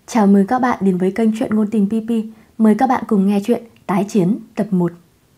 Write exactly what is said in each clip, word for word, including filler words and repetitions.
Chào mừng các bạn đến với kênh Truyện Ngôn Tình pê pê. Mời các bạn cùng nghe chuyện Tái Chiến tập một.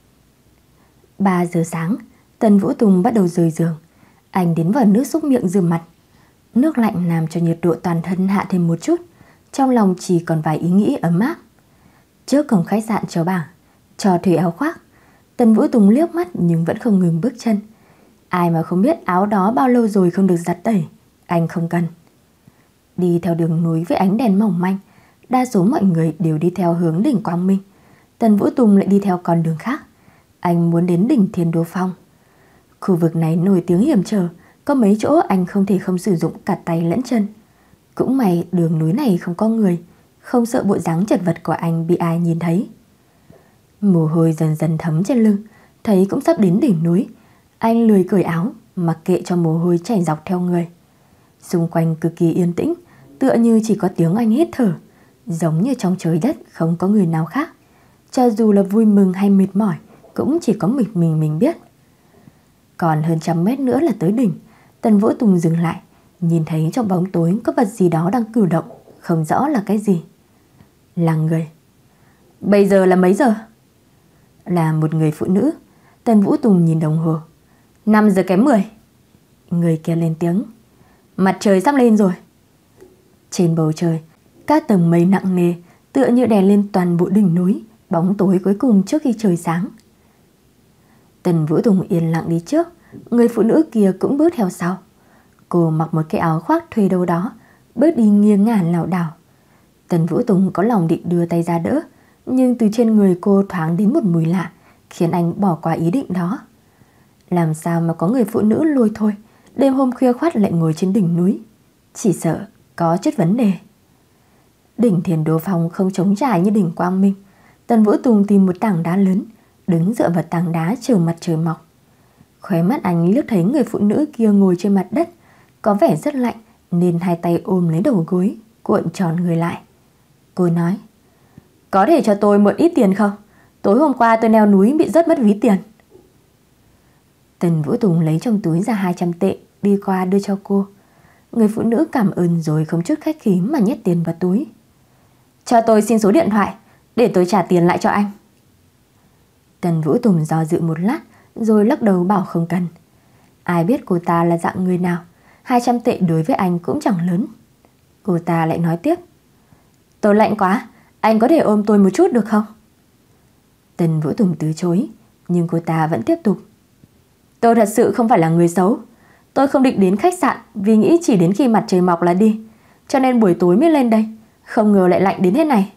ba giờ sáng, Tần Vũ Tùng bắt đầu rời giường. Anh đến vòi nước xúc miệng rửa mặt. Nước lạnh làm cho nhiệt độ toàn thân hạ thêm một chút. Trong lòng chỉ còn vài ý nghĩ ấm áp. Trước cổng khách sạn treo bảng cho thuê áo khoác. Tần Vũ Tùng liếc mắt nhưng vẫn không ngừng bước chân. Ai mà không biết áo đó bao lâu rồi không được giặt tẩy. Anh không cần. Đi theo đường núi với ánh đèn mỏng manh, đa số mọi người đều đi theo hướng đỉnh Quang Minh. Tần Vũ Tùng lại đi theo con đường khác. Anh muốn đến đỉnh Thiên Đô Phong. Khu vực này nổi tiếng hiểm trở, có mấy chỗ anh không thể không sử dụng cả tay lẫn chân. Cũng may đường núi này không có người, không sợ bộ dáng chật vật của anh bị ai nhìn thấy. Mồ hôi dần dần thấm trên lưng, thấy cũng sắp đến đỉnh núi. Anh lười cởi áo, mặc kệ cho mồ hôi chảy dọc theo người. Xung quanh cực kỳ yên tĩnh, tựa như chỉ có tiếng anh hít thở, giống như trong trời đất không có người nào khác. Cho dù là vui mừng hay mệt mỏi, cũng chỉ có mình mình mình biết. Còn hơn trăm mét nữa là tới đỉnh. Tần Vũ Tùng dừng lại, nhìn thấy trong bóng tối có vật gì đó đang cử động, không rõ là cái gì. Là người. Bây giờ là mấy giờ? Là một người phụ nữ. Tần Vũ Tùng nhìn đồng hồ. Năm giờ kém mười. Người kia lên tiếng. Mặt trời sắp lên rồi. Trên bầu trời, các tầng mây nặng nề tựa như đè lên toàn bộ đỉnh núi, bóng tối cuối cùng trước khi trời sáng. Tần Vũ Tùng yên lặng đi trước, người phụ nữ kia cũng bước theo sau. Cô mặc một cái áo khoác thuê đâu đó, bước đi nghiêng ngả lảo đảo. Tần Vũ Tùng có lòng định đưa tay ra đỡ, nhưng từ trên người cô thoáng đến một mùi lạ, khiến anh bỏ qua ý định đó. Làm sao mà có người phụ nữ lôi thôi, đêm hôm khuya khoắt lại ngồi trên đỉnh núi? Chỉ sợ có chút vấn đề. Đỉnh Thiên Đô Phong không trống trải như đỉnh Quang Minh. Tần Vũ Tùng tìm một tảng đá lớn, đứng dựa vào tảng đá chờ mặt trời mọc. Khóe mắt anh liếc thấy người phụ nữ kia ngồi trên mặt đất, có vẻ rất lạnh nên hai tay ôm lấy đầu gối, cuộn tròn người lại. Cô nói, có thể cho tôi mượn ít tiền không? Tối hôm qua tôi leo núi bị rớt mất ví tiền. Tần Vũ Tùng lấy trong túi ra hai trăm tệ, đi qua đưa cho cô. Người phụ nữ cảm ơn rồi không chút khách khí mà nhét tiền vào túi. Cho tôi xin số điện thoại, để tôi trả tiền lại cho anh. Tần Vũ Tùng do dự một lát, rồi lắc đầu bảo không cần. Ai biết cô ta là dạng người nào, hai trăm tệ đối với anh cũng chẳng lớn. Cô ta lại nói tiếp. Tôi lạnh quá, anh có thể ôm tôi một chút được không? Tần Vũ Tùng từ chối, nhưng cô ta vẫn tiếp tục. Tôi thật sự không phải là người xấu. Tôi không định đến khách sạn vì nghĩ chỉ đến khi mặt trời mọc là đi, cho nên buổi tối mới lên đây. Không ngờ lại lạnh đến thế này.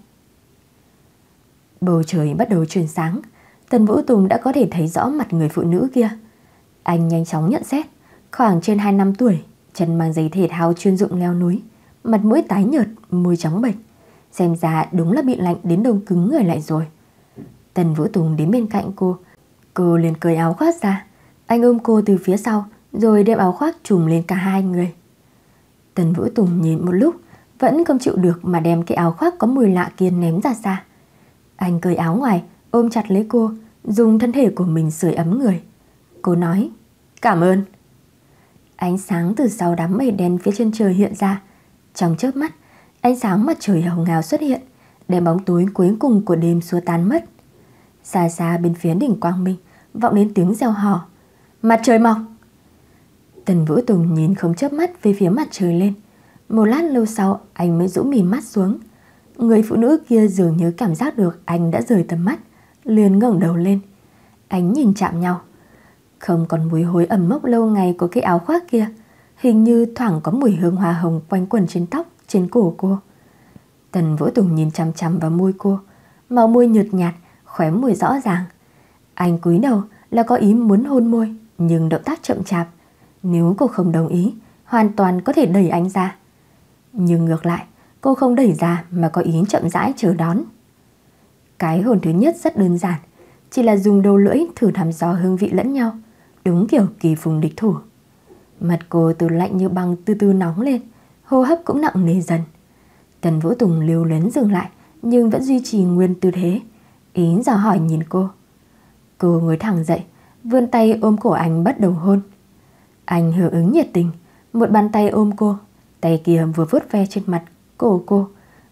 Bầu trời bắt đầu chuyển sáng. Tần Vũ Tùng đã có thể thấy rõ mặt người phụ nữ kia. Anh nhanh chóng nhận xét, khoảng trên hai năm tuổi, chân mang giày thể thao chuyên dụng leo núi, mặt mũi tái nhợt, môi trắng bệch. Xem ra đúng là bị lạnh đến đông cứng người lại rồi. Tần Vũ Tùng đến bên cạnh cô. Cô liền cởi áo khoác ra. Anh ôm cô từ phía sau, rồi đem áo khoác trùm lên cả hai người. Tần Vũ Tùng nhìn một lúc, vẫn không chịu được mà đem cái áo khoác có mùi lạ kia ném ra xa. Anh cởi áo ngoài, ôm chặt lấy cô, dùng thân thể của mình sưởi ấm người. Cô nói, cảm ơn. Ánh sáng từ sau đám mây đen phía chân trời hiện ra. Trong chớp mắt, ánh sáng mặt trời hồng hào xuất hiện, đem bóng tối cuối cùng của đêm xua tan mất. Xa xa bên phía đỉnh Quang Minh vọng đến tiếng reo hò. Mặt trời mọc. Tần Vũ Tùng nhìn không chớp mắt về phía mặt trời lên. Một lát lâu sau anh mới rũ mì mắt xuống. Người phụ nữ kia dường như cảm giác được anh đã rời tầm mắt, liền ngẩng đầu lên. Ánh nhìn chạm nhau. Không còn mùi hôi ẩm mốc lâu ngày của cái áo khoác kia. Hình như thoảng có mùi hương hoa hồng quanh quẩn trên tóc, trên cổ cô. Tần Vũ Tùng nhìn chằm chằm vào môi cô. Màu môi nhợt nhạt, khóe môi rõ ràng. Anh cúi đầu là có ý muốn hôn môi, nhưng động tác chậm chạp. Nếu cô không đồng ý, hoàn toàn có thể đẩy anh ra. Nhưng ngược lại, cô không đẩy ra mà có ý chậm rãi chờ đón. Cái hôn thứ nhất rất đơn giản, chỉ là dùng đầu lưỡi thử thăm dò hương vị lẫn nhau, đúng kiểu kỳ phùng địch thủ. Mặt cô từ lạnh như băng từ từ nóng lên, hô hấp cũng nặng nề dần. Tần Vũ Tùng lưu luyến dừng lại, nhưng vẫn duy trì nguyên tư thế, ý dò hỏi nhìn cô. Cô ngồi thẳng dậy, vươn tay ôm cổ anh bắt đầu hôn. Anh hưởng ứng nhiệt tình, một bàn tay ôm cô, tay kia vừa vuốt ve trên mặt cổ cô,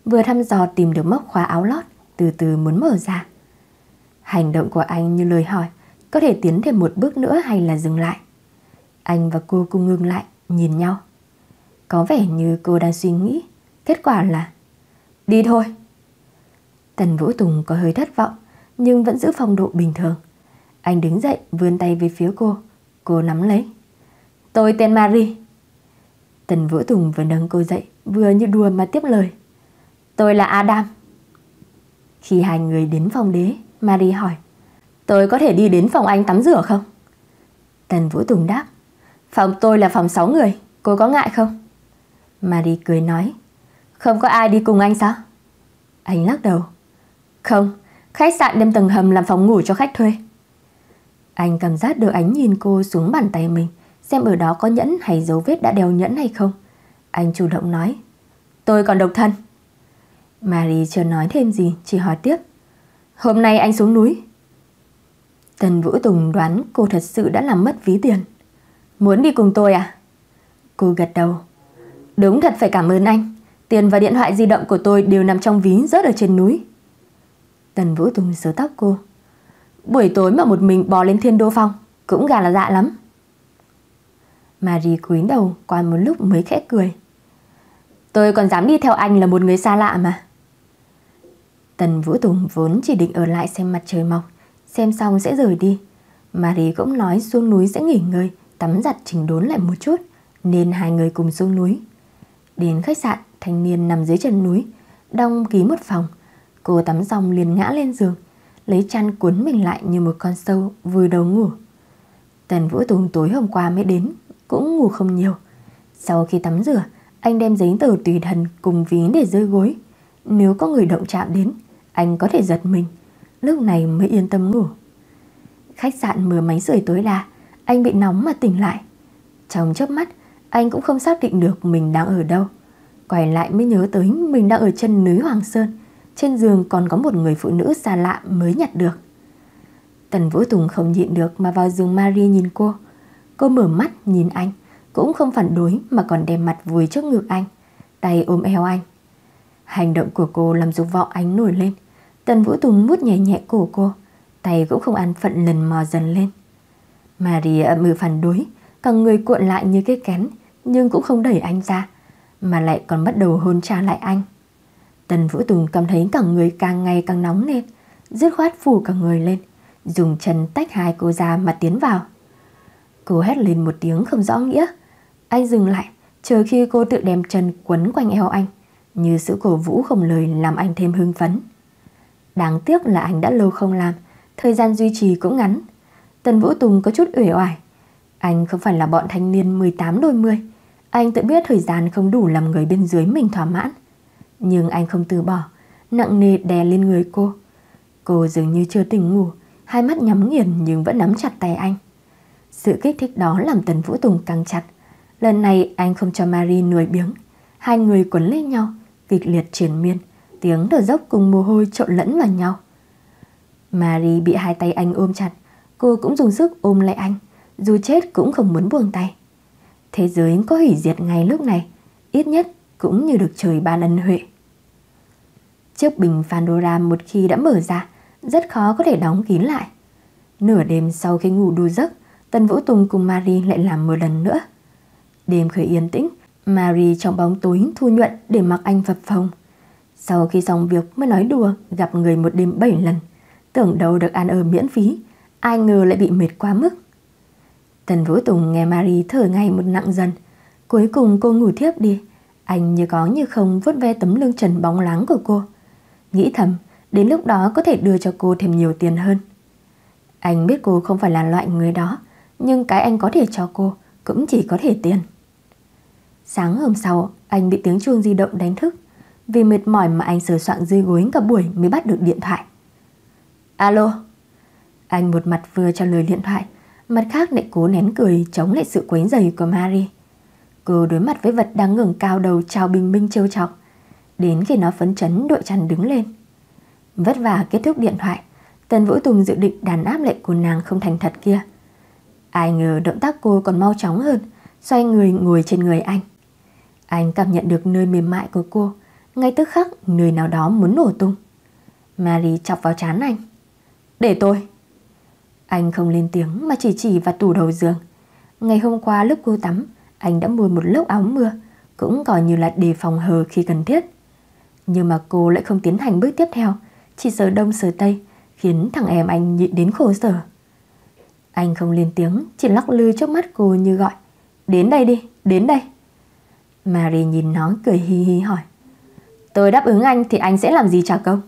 vừa thăm dò tìm được móc khóa áo lót, từ từ muốn mở ra. Hành động của anh như lời hỏi có thể tiến thêm một bước nữa hay là dừng lại. Anh và cô cùng ngừng lại, nhìn nhau. Có vẻ như cô đang suy nghĩ. Kết quả là đi thôi. Tần Vũ Tùng có hơi thất vọng, nhưng vẫn giữ phong độ bình thường. Anh đứng dậy vươn tay về phía cô. Cô nắm lấy. Tôi tên Marie. Tần Vũ Tùng vừa nâng cô dậy, vừa như đùa mà tiếp lời. Tôi là Adam. Khi hai người đến phòng đế, Marie hỏi. Tôi có thể đi đến phòng anh tắm rửa không? Tần Vũ Tùng đáp. Phòng tôi là phòng sáu người, cô có ngại không? Marie cười nói. Không có ai đi cùng anh sao? Anh lắc đầu. Không, khách sạn đem tầng hầm làm phòng ngủ cho khách thuê. Anh cảm giác đưa ánh nhìn cô xuống bàn tay mình, xem ở đó có nhẫn hay dấu vết đã đeo nhẫn hay không. Anh chủ động nói. Tôi còn độc thân. Marie chưa nói thêm gì, chỉ hỏi tiếp. Hôm nay anh xuống núi. Tần Vũ Tùng đoán cô thật sự đã làm mất ví tiền. Muốn đi cùng tôi à? Cô gật đầu. Đúng thật phải cảm ơn anh. Tiền và điện thoại di động của tôi đều nằm trong ví rớt ở trên núi. Tần Vũ Tùng sờ tóc cô. Buổi tối mà một mình bò lên Thiên Đô Phong cũng gà là dạ lắm. Marie cúi đầu qua một lúc mới khẽ cười. Tôi còn dám đi theo anh là một người xa lạ mà. Tần Vũ Tùng vốn chỉ định ở lại xem mặt trời mọc, xem xong sẽ rời đi. Marie cũng nói xuống núi sẽ nghỉ ngơi, tắm giặt chỉnh đốn lại một chút, nên hai người cùng xuống núi. Đến khách sạn, thanh niên nằm dưới chân núi, đóng kín một phòng. Cô tắm xong liền ngã lên giường, lấy chăn cuốn mình lại như một con sâu, vùi đầu ngủ. Tần Vũ Tùng tối hôm qua mới đến, cũng ngủ không nhiều. Sau khi tắm rửa, anh đem giấy tờ tùy thân cùng ví để dưới gối. Nếu có người động chạm đến, anh có thể giật mình. Lúc này mới yên tâm ngủ. Khách sạn mở máy sưởi tối đa, anh bị nóng mà tỉnh lại. Trong chớp mắt, anh cũng không xác định được mình đang ở đâu. Quay lại mới nhớ tới mình đang ở chân núi Hoàng Sơn. Trên giường còn có một người phụ nữ xa lạ mới nhặt được. Tần Vũ Tùng không nhịn được mà vào giường Marie nhìn cô. Cô mở mắt nhìn anh, cũng không phản đối mà còn đem mặt vùi trước ngực anh, tay ôm eo anh. Hành động của cô làm dục vọng anh nổi lên. Tần Vũ Tùng mút nhẹ nhẹ cổ cô, tay cũng không an phận lần mò dần lên. Marie ậm ừ phản đối, cả người cuộn lại như cái kén, nhưng cũng không đẩy anh ra, mà lại còn bắt đầu hôn trả lại anh. Tần Vũ Tùng cảm thấy cả người càng ngày càng nóng lên, dứt khoát phủ cả người lên, dùng chân tách hai cô ra mà tiến vào. Cô hét lên một tiếng không rõ nghĩa. Anh dừng lại, chờ khi cô tự đem chân quấn quanh eo anh, như sự cổ vũ không lời làm anh thêm hưng phấn. Đáng tiếc là anh đã lâu không làm, thời gian duy trì cũng ngắn. Tần Vũ Tùng có chút uể oải. Anh không phải là bọn thanh niên mười tám đôi mươi. Anh tự biết thời gian không đủ làm người bên dưới mình thỏa mãn. Nhưng anh không từ bỏ, nặng nề đè lên người cô. Cô dường như chưa tỉnh ngủ, hai mắt nhắm nghiền nhưng vẫn nắm chặt tay anh. Sự kích thích đó làm Tần Vũ Tùng căng chặt. Lần này anh không cho Marie nuối biếng. Hai người quấn lên nhau, kịch liệt triền miên, tiếng thở dốc cùng mồ hôi trộn lẫn vào nhau. Marie bị hai tay anh ôm chặt, cô cũng dùng sức ôm lại anh, dù chết cũng không muốn buông tay. Thế giới có hủy diệt ngay lúc này, ít nhất cũng như được trời ban ân huệ. Chiếc bình Pandora một khi đã mở ra, rất khó có thể đóng kín lại. Nửa đêm sau khi ngủ đủ giấc, Tần Vũ Tùng cùng Marie lại làm một lần nữa. Đêm khởi yên tĩnh, Marie trong bóng tối thu nhuận để mặc anh phập phồng. Sau khi xong việc mới nói đùa gặp người một đêm bảy lần, tưởng đâu được ăn ở miễn phí, ai ngờ lại bị mệt quá mức. Tần Vũ Tùng nghe Marie thở ngày một nặng dần. Cuối cùng cô ngủ thiếp đi. Anh như có như không vuốt ve tấm lưng trần bóng láng của cô, nghĩ thầm đến lúc đó có thể đưa cho cô thêm nhiều tiền hơn. Anh biết cô không phải là loại người đó, nhưng cái anh có thể cho cô cũng chỉ có thể tiền. Sáng hôm sau, anh bị tiếng chuông di động đánh thức. Vì mệt mỏi mà anh sờ soạng dưới gối cả buổi mới bắt được điện thoại. Alo. Anh một mặt vừa trả lời điện thoại, mặt khác lại cố nén cười chống lại sự quấy rầy của Marie. Cô đối mặt với vật đang ngẩng cao đầu chào bình minh trêu chọc, đến khi nó phấn chấn đội chăn đứng lên. Vất vả kết thúc điện thoại, Tần Vũ Tùng dự định đàn áp lại cô nàng không thành thật kia. Ai ngờ động tác cô còn mau chóng hơn, xoay người ngồi trên người anh. Anh cảm nhận được nơi mềm mại của cô, ngay tức khắc nơi nào đó muốn nổ tung. Mary chọc vào trán anh. Để tôi. Anh không lên tiếng mà chỉ chỉ vào tủ đầu giường. Ngày hôm qua lúc cô tắm, anh đã mua một lốc áo mưa, cũng coi như là đề phòng hờ khi cần thiết. Nhưng mà cô lại không tiến hành bước tiếp theo, chỉ sờ đông sờ tây, khiến thằng em anh nhịn đến khổ sở. Anh không lên tiếng, chỉ lắc lư trước mắt cô như gọi. Đến đây đi, đến đây. Mary nhìn nó cười hi hi hỏi. Tôi đáp ứng anh thì anh sẽ làm gì trả công?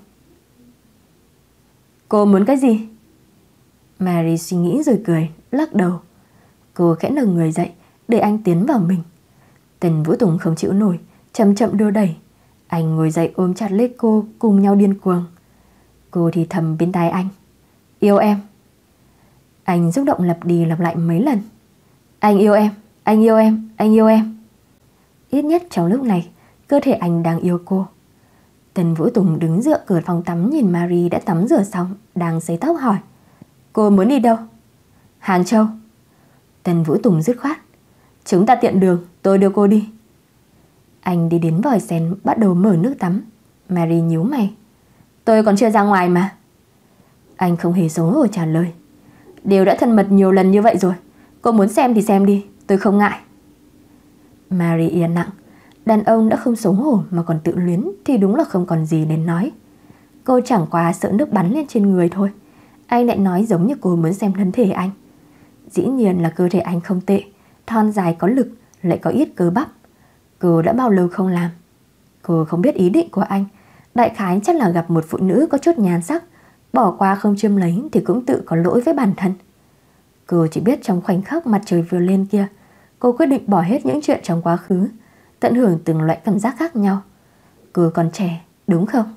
Cô muốn cái gì? Mary suy nghĩ rồi cười, lắc đầu. Cô khẽ nâng người dậy để anh tiến vào mình. Tần Vũ Tùng không chịu nổi, chậm chậm đưa đẩy. Anh ngồi dậy ôm chặt lấy cô, cùng nhau điên cuồng. Cô thì thầm bên tai anh. Yêu em. Anh xúc động lặp đi lặp lại mấy lần. Anh yêu em, anh yêu em, anh yêu em. Ít nhất trong lúc này, cơ thể anh đang yêu cô. Tần Vũ Tùng đứng dựa cửa phòng tắm nhìn Mary đã tắm rửa xong, đang sấy tóc hỏi. Cô muốn đi đâu? Hàng Châu. Tần Vũ Tùng dứt khoát. Chúng ta tiện đường, tôi đưa cô đi. Anh đi đến vòi sen bắt đầu mở nước tắm. Mary nhíu mày. Tôi còn chưa ra ngoài mà. Anh không hề xấu hổ trả lời. Đều đã thân mật nhiều lần như vậy rồi, cô muốn xem thì xem đi, tôi không ngại. Mary yên lặng. Đàn ông đã không xấu hổ mà còn tự luyến thì đúng là không còn gì để nói. Cô chẳng qua sợ nước bắn lên trên người thôi. Anh lại nói giống như cô muốn xem thân thể anh. Dĩ nhiên là cơ thể anh không tệ, thon dài có lực, lại có ít cơ bắp. Cô đã bao lâu không làm. Cô không biết ý định của anh. Đại khái chắc là gặp một phụ nữ có chút nhan sắc, bỏ qua không chiêm lấy thì cũng tự có lỗi với bản thân. Cô chỉ biết trong khoảnh khắc mặt trời vừa lên kia, cô quyết định bỏ hết những chuyện trong quá khứ, tận hưởng từng loại cảm giác khác nhau. Cô còn trẻ, đúng không?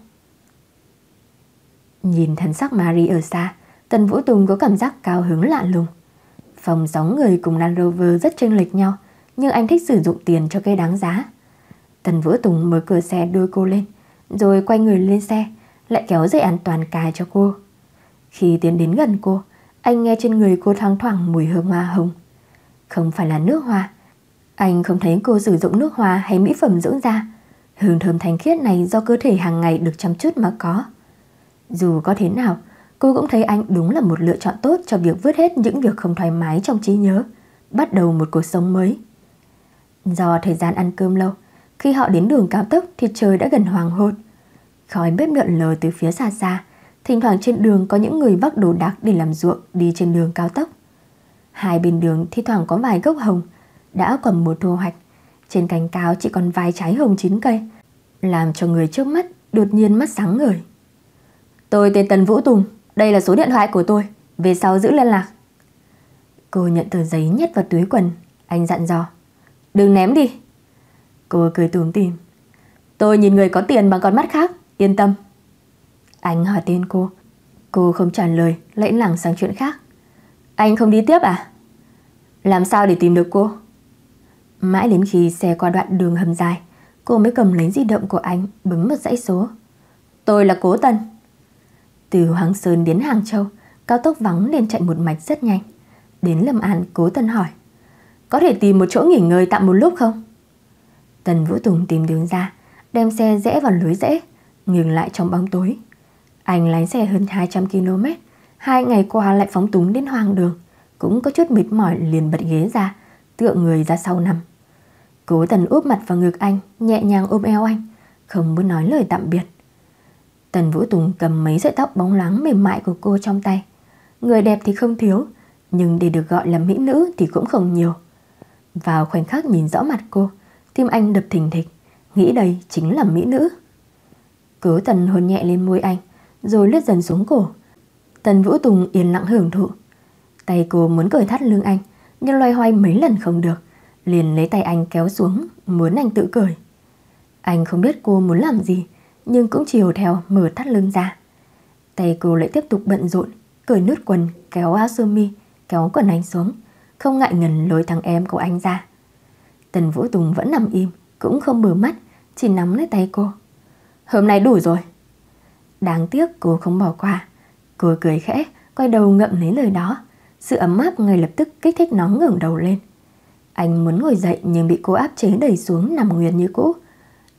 Nhìn thần sắc Mary ở xa, Tần Vũ Tùng có cảm giác cao hứng lạ lùng. Phòng sáu người cùng Land Rover rất chênh lệch nhau, nhưng anh thích sử dụng tiền cho cái đáng giá. Tần Vũ Tùng mở cửa xe đưa cô lên, rồi quay người lên xe, lại kéo dây an toàn cài cho cô. Khi tiến đến gần cô, anh nghe trên người cô thoang thoảng mùi hương hoa hồng. Không phải là nước hoa. Anh không thấy cô sử dụng nước hoa hay mỹ phẩm dưỡng da. Hương thơm thanh khiết này do cơ thể hàng ngày được chăm chút mà có. Dù có thế nào, cô cũng thấy anh đúng là một lựa chọn tốt cho việc vứt hết những việc không thoải mái trong trí nhớ, bắt đầu một cuộc sống mới. Do thời gian ăn cơm lâu, khi họ đến đường cao tốc thì trời đã gần hoàng hôn. Khói bếp lượn lờ từ phía xa xa, thỉnh thoảng trên đường có những người vác đồ đạc để làm ruộng đi trên đường cao tốc. Hai bên đường thi thoảng có vài gốc hồng, đã còn mùa thu hoạch. Trên cành cao chỉ còn vài trái hồng chín cây, làm cho người trước mắt đột nhiên mắt sáng ngời. Tôi tên Tần Vũ Tùng, đây là số điện thoại của tôi, về sau giữ liên lạc. Cô nhận tờ giấy nhét vào túi quần. Anh dặn dò. Đừng ném đi. Cô cười tủm tỉm. Tôi nhìn người có tiền bằng con mắt khác, yên tâm. Anh hỏi tên cô. Cô không trả lời, lại lảng sang chuyện khác. Anh không đi tiếp à? Làm sao để tìm được cô? Mãi đến khi xe qua đoạn đường hầm dài, cô mới cầm lấy di động của anh, bấm một dãy số. Tôi là Cố Tần. Từ Hoàng Sơn đến Hàng Châu, cao tốc vắng nên chạy một mạch rất nhanh. Đến Lâm An, Cố Tần hỏi. Có thể tìm một chỗ nghỉ ngơi tạm một lúc không? Tần Vũ Tùng tìm đường ra, đem xe rẽ vào lối rẽ, ngừng lại trong bóng tối. Anh lái xe hơn hai trăm ki lô mét, hai ngày qua lại phóng túng đến hoang đường, cũng có chút mệt mỏi liền bật ghế ra, tựa người ra sau nằm. Cố Tần úp mặt vào ngực anh, nhẹ nhàng ôm eo anh, không muốn nói lời tạm biệt. Tần Vũ Tùng cầm mấy sợi tóc bóng loáng mềm mại của cô trong tay. Người đẹp thì không thiếu, nhưng để được gọi là mỹ nữ thì cũng không nhiều. Vào khoảnh khắc nhìn rõ mặt cô, tim anh đập thình thịch, nghĩ đây chính là mỹ nữ. Cố Tần hôn nhẹ lên môi anh, rồi lướt dần xuống cổ. Tần Vũ Tùng yên lặng hưởng thụ. Tay cô muốn cởi thắt lưng anh, nhưng loay hoay mấy lần không được, liền lấy tay anh kéo xuống, muốn anh tự cởi. Anh không biết cô muốn làm gì, nhưng cũng chiều theo mở thắt lưng ra. Tay cô lại tiếp tục bận rộn, cởi nút quần, kéo áo sơ mi, kéo quần anh xuống, không ngại ngần lôi thằng em của anh ra. Tần Vũ Tùng vẫn nằm im, cũng không mở mắt, chỉ nắm lấy tay cô. Hôm nay đủ rồi. Đáng tiếc cô không bỏ qua. Cô cười khẽ, quay đầu ngậm lấy lời đó. Sự ấm áp ngay lập tức kích thích nó ngẩng đầu lên. Anh muốn ngồi dậy nhưng bị cô áp chế đẩy xuống nằm nguyên như cũ.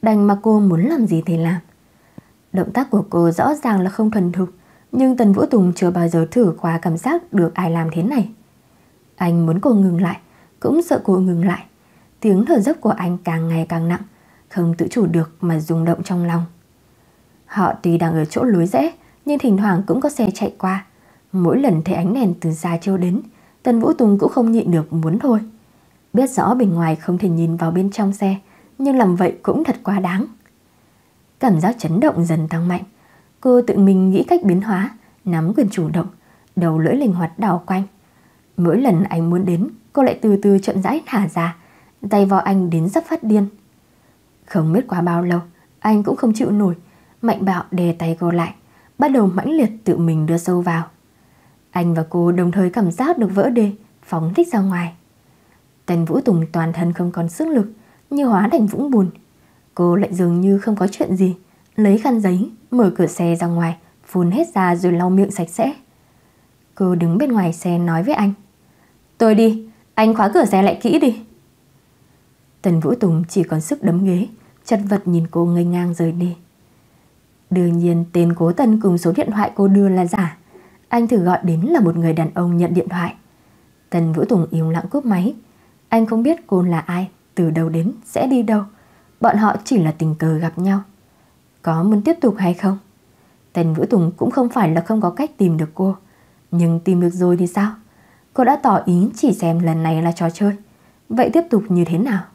đành mà cô muốn làm gì thì làm. Động tác của cô rõ ràng là không thuần thục, nhưng Tần Vũ Tùng chưa bao giờ thử qua cảm giác được ai làm thế này. Anh muốn cô ngừng lại, cũng sợ cô ngừng lại. Tiếng thở dốc của anh càng ngày càng nặng, không tự chủ được mà rung động trong lòng. Họ tuy đang ở chỗ lối rẽ, nhưng thỉnh thoảng cũng có xe chạy qua. Mỗi lần thấy ánh đèn từ xa chiếu đến, Tần Vũ Tùng cũng không nhịn được muốn thôi. Biết rõ bên ngoài không thể nhìn vào bên trong xe, nhưng làm vậy cũng thật quá đáng. Cảm giác chấn động dần tăng mạnh. Cô tự mình nghĩ cách biến hóa, nắm quyền chủ động, đầu lưỡi linh hoạt đảo quanh. Mỗi lần anh muốn đến, cô lại từ từ chậm rãi thả ra, tay vò anh đến sắp phát điên. Không biết qua bao lâu, anh cũng không chịu nổi, mạnh bạo đè tay cô lại, bắt đầu mãnh liệt tự mình đưa sâu vào. Anh và cô đồng thời cảm giác được vỡ đê, phóng thích ra ngoài. Tần Vũ Tùng toàn thân không còn sức lực, như hóa thành vũng bùn. Cô lại dường như không có chuyện gì, lấy khăn giấy, mở cửa xe ra ngoài, phun hết ra rồi lau miệng sạch sẽ. Cô đứng bên ngoài xe nói với anh: "Tôi đi, anh khóa cửa xe lại kỹ đi." Tần Vũ Tùng chỉ còn sức đấm ghế, chật vật nhìn cô ngây ngang rời đi. Đương nhiên tên Cố Tần cùng số điện thoại cô đưa là giả. Anh thử gọi đến là một người đàn ông nhận điện thoại. Tần Vũ Tùng im lặng cúp máy. Anh không biết cô là ai, từ đâu đến, sẽ đi đâu. Bọn họ chỉ là tình cờ gặp nhau. Có muốn tiếp tục hay không? Tần Vũ Tùng cũng không phải là không có cách tìm được cô, nhưng tìm được rồi thì sao? Cô đã tỏ ý chỉ xem lần này là trò chơi. Vậy tiếp tục như thế nào?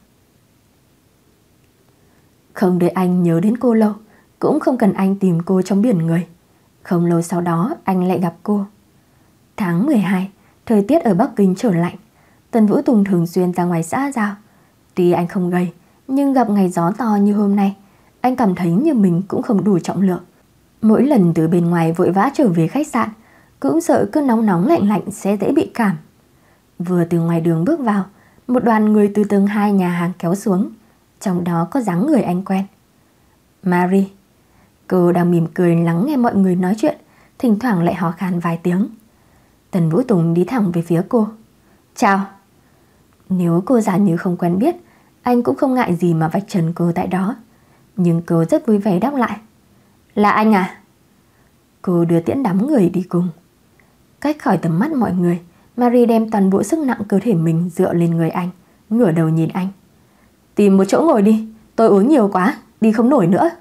Không để anh nhớ đến cô lâu, cũng không cần anh tìm cô trong biển người. Không lâu sau đó anh lại gặp cô. Tháng mười hai, thời tiết ở Bắc Kinh trở lạnh. Tần Vũ Tùng thường xuyên ra ngoài xã giao. Tuy anh không gầy, nhưng gặp ngày gió to như hôm nay, anh cảm thấy như mình cũng không đủ trọng lượng. Mỗi lần từ bên ngoài vội vã trở về khách sạn, cũng sợ cứ nóng nóng lạnh lạnh sẽ dễ bị cảm. Vừa từ ngoài đường bước vào, một đoàn người từ tầng hai nhà hàng kéo xuống, trong đó có dáng người anh quen. Marie. Cô đang mỉm cười lắng nghe mọi người nói chuyện, thỉnh thoảng lại hò khan vài tiếng. Tần Vũ Tùng đi thẳng về phía cô. Chào. Nếu cô giả như không quen biết, anh cũng không ngại gì mà vạch trần cô tại đó. Nhưng cô rất vui vẻ đáp lại. Là anh à? Cô đưa tiễn đám người đi cùng. Cách khỏi tầm mắt mọi người, Marie đem toàn bộ sức nặng cơ thể mình dựa lên người anh, ngửa đầu nhìn anh. Tìm một chỗ ngồi đi, tôi uống nhiều quá, đi không nổi nữa.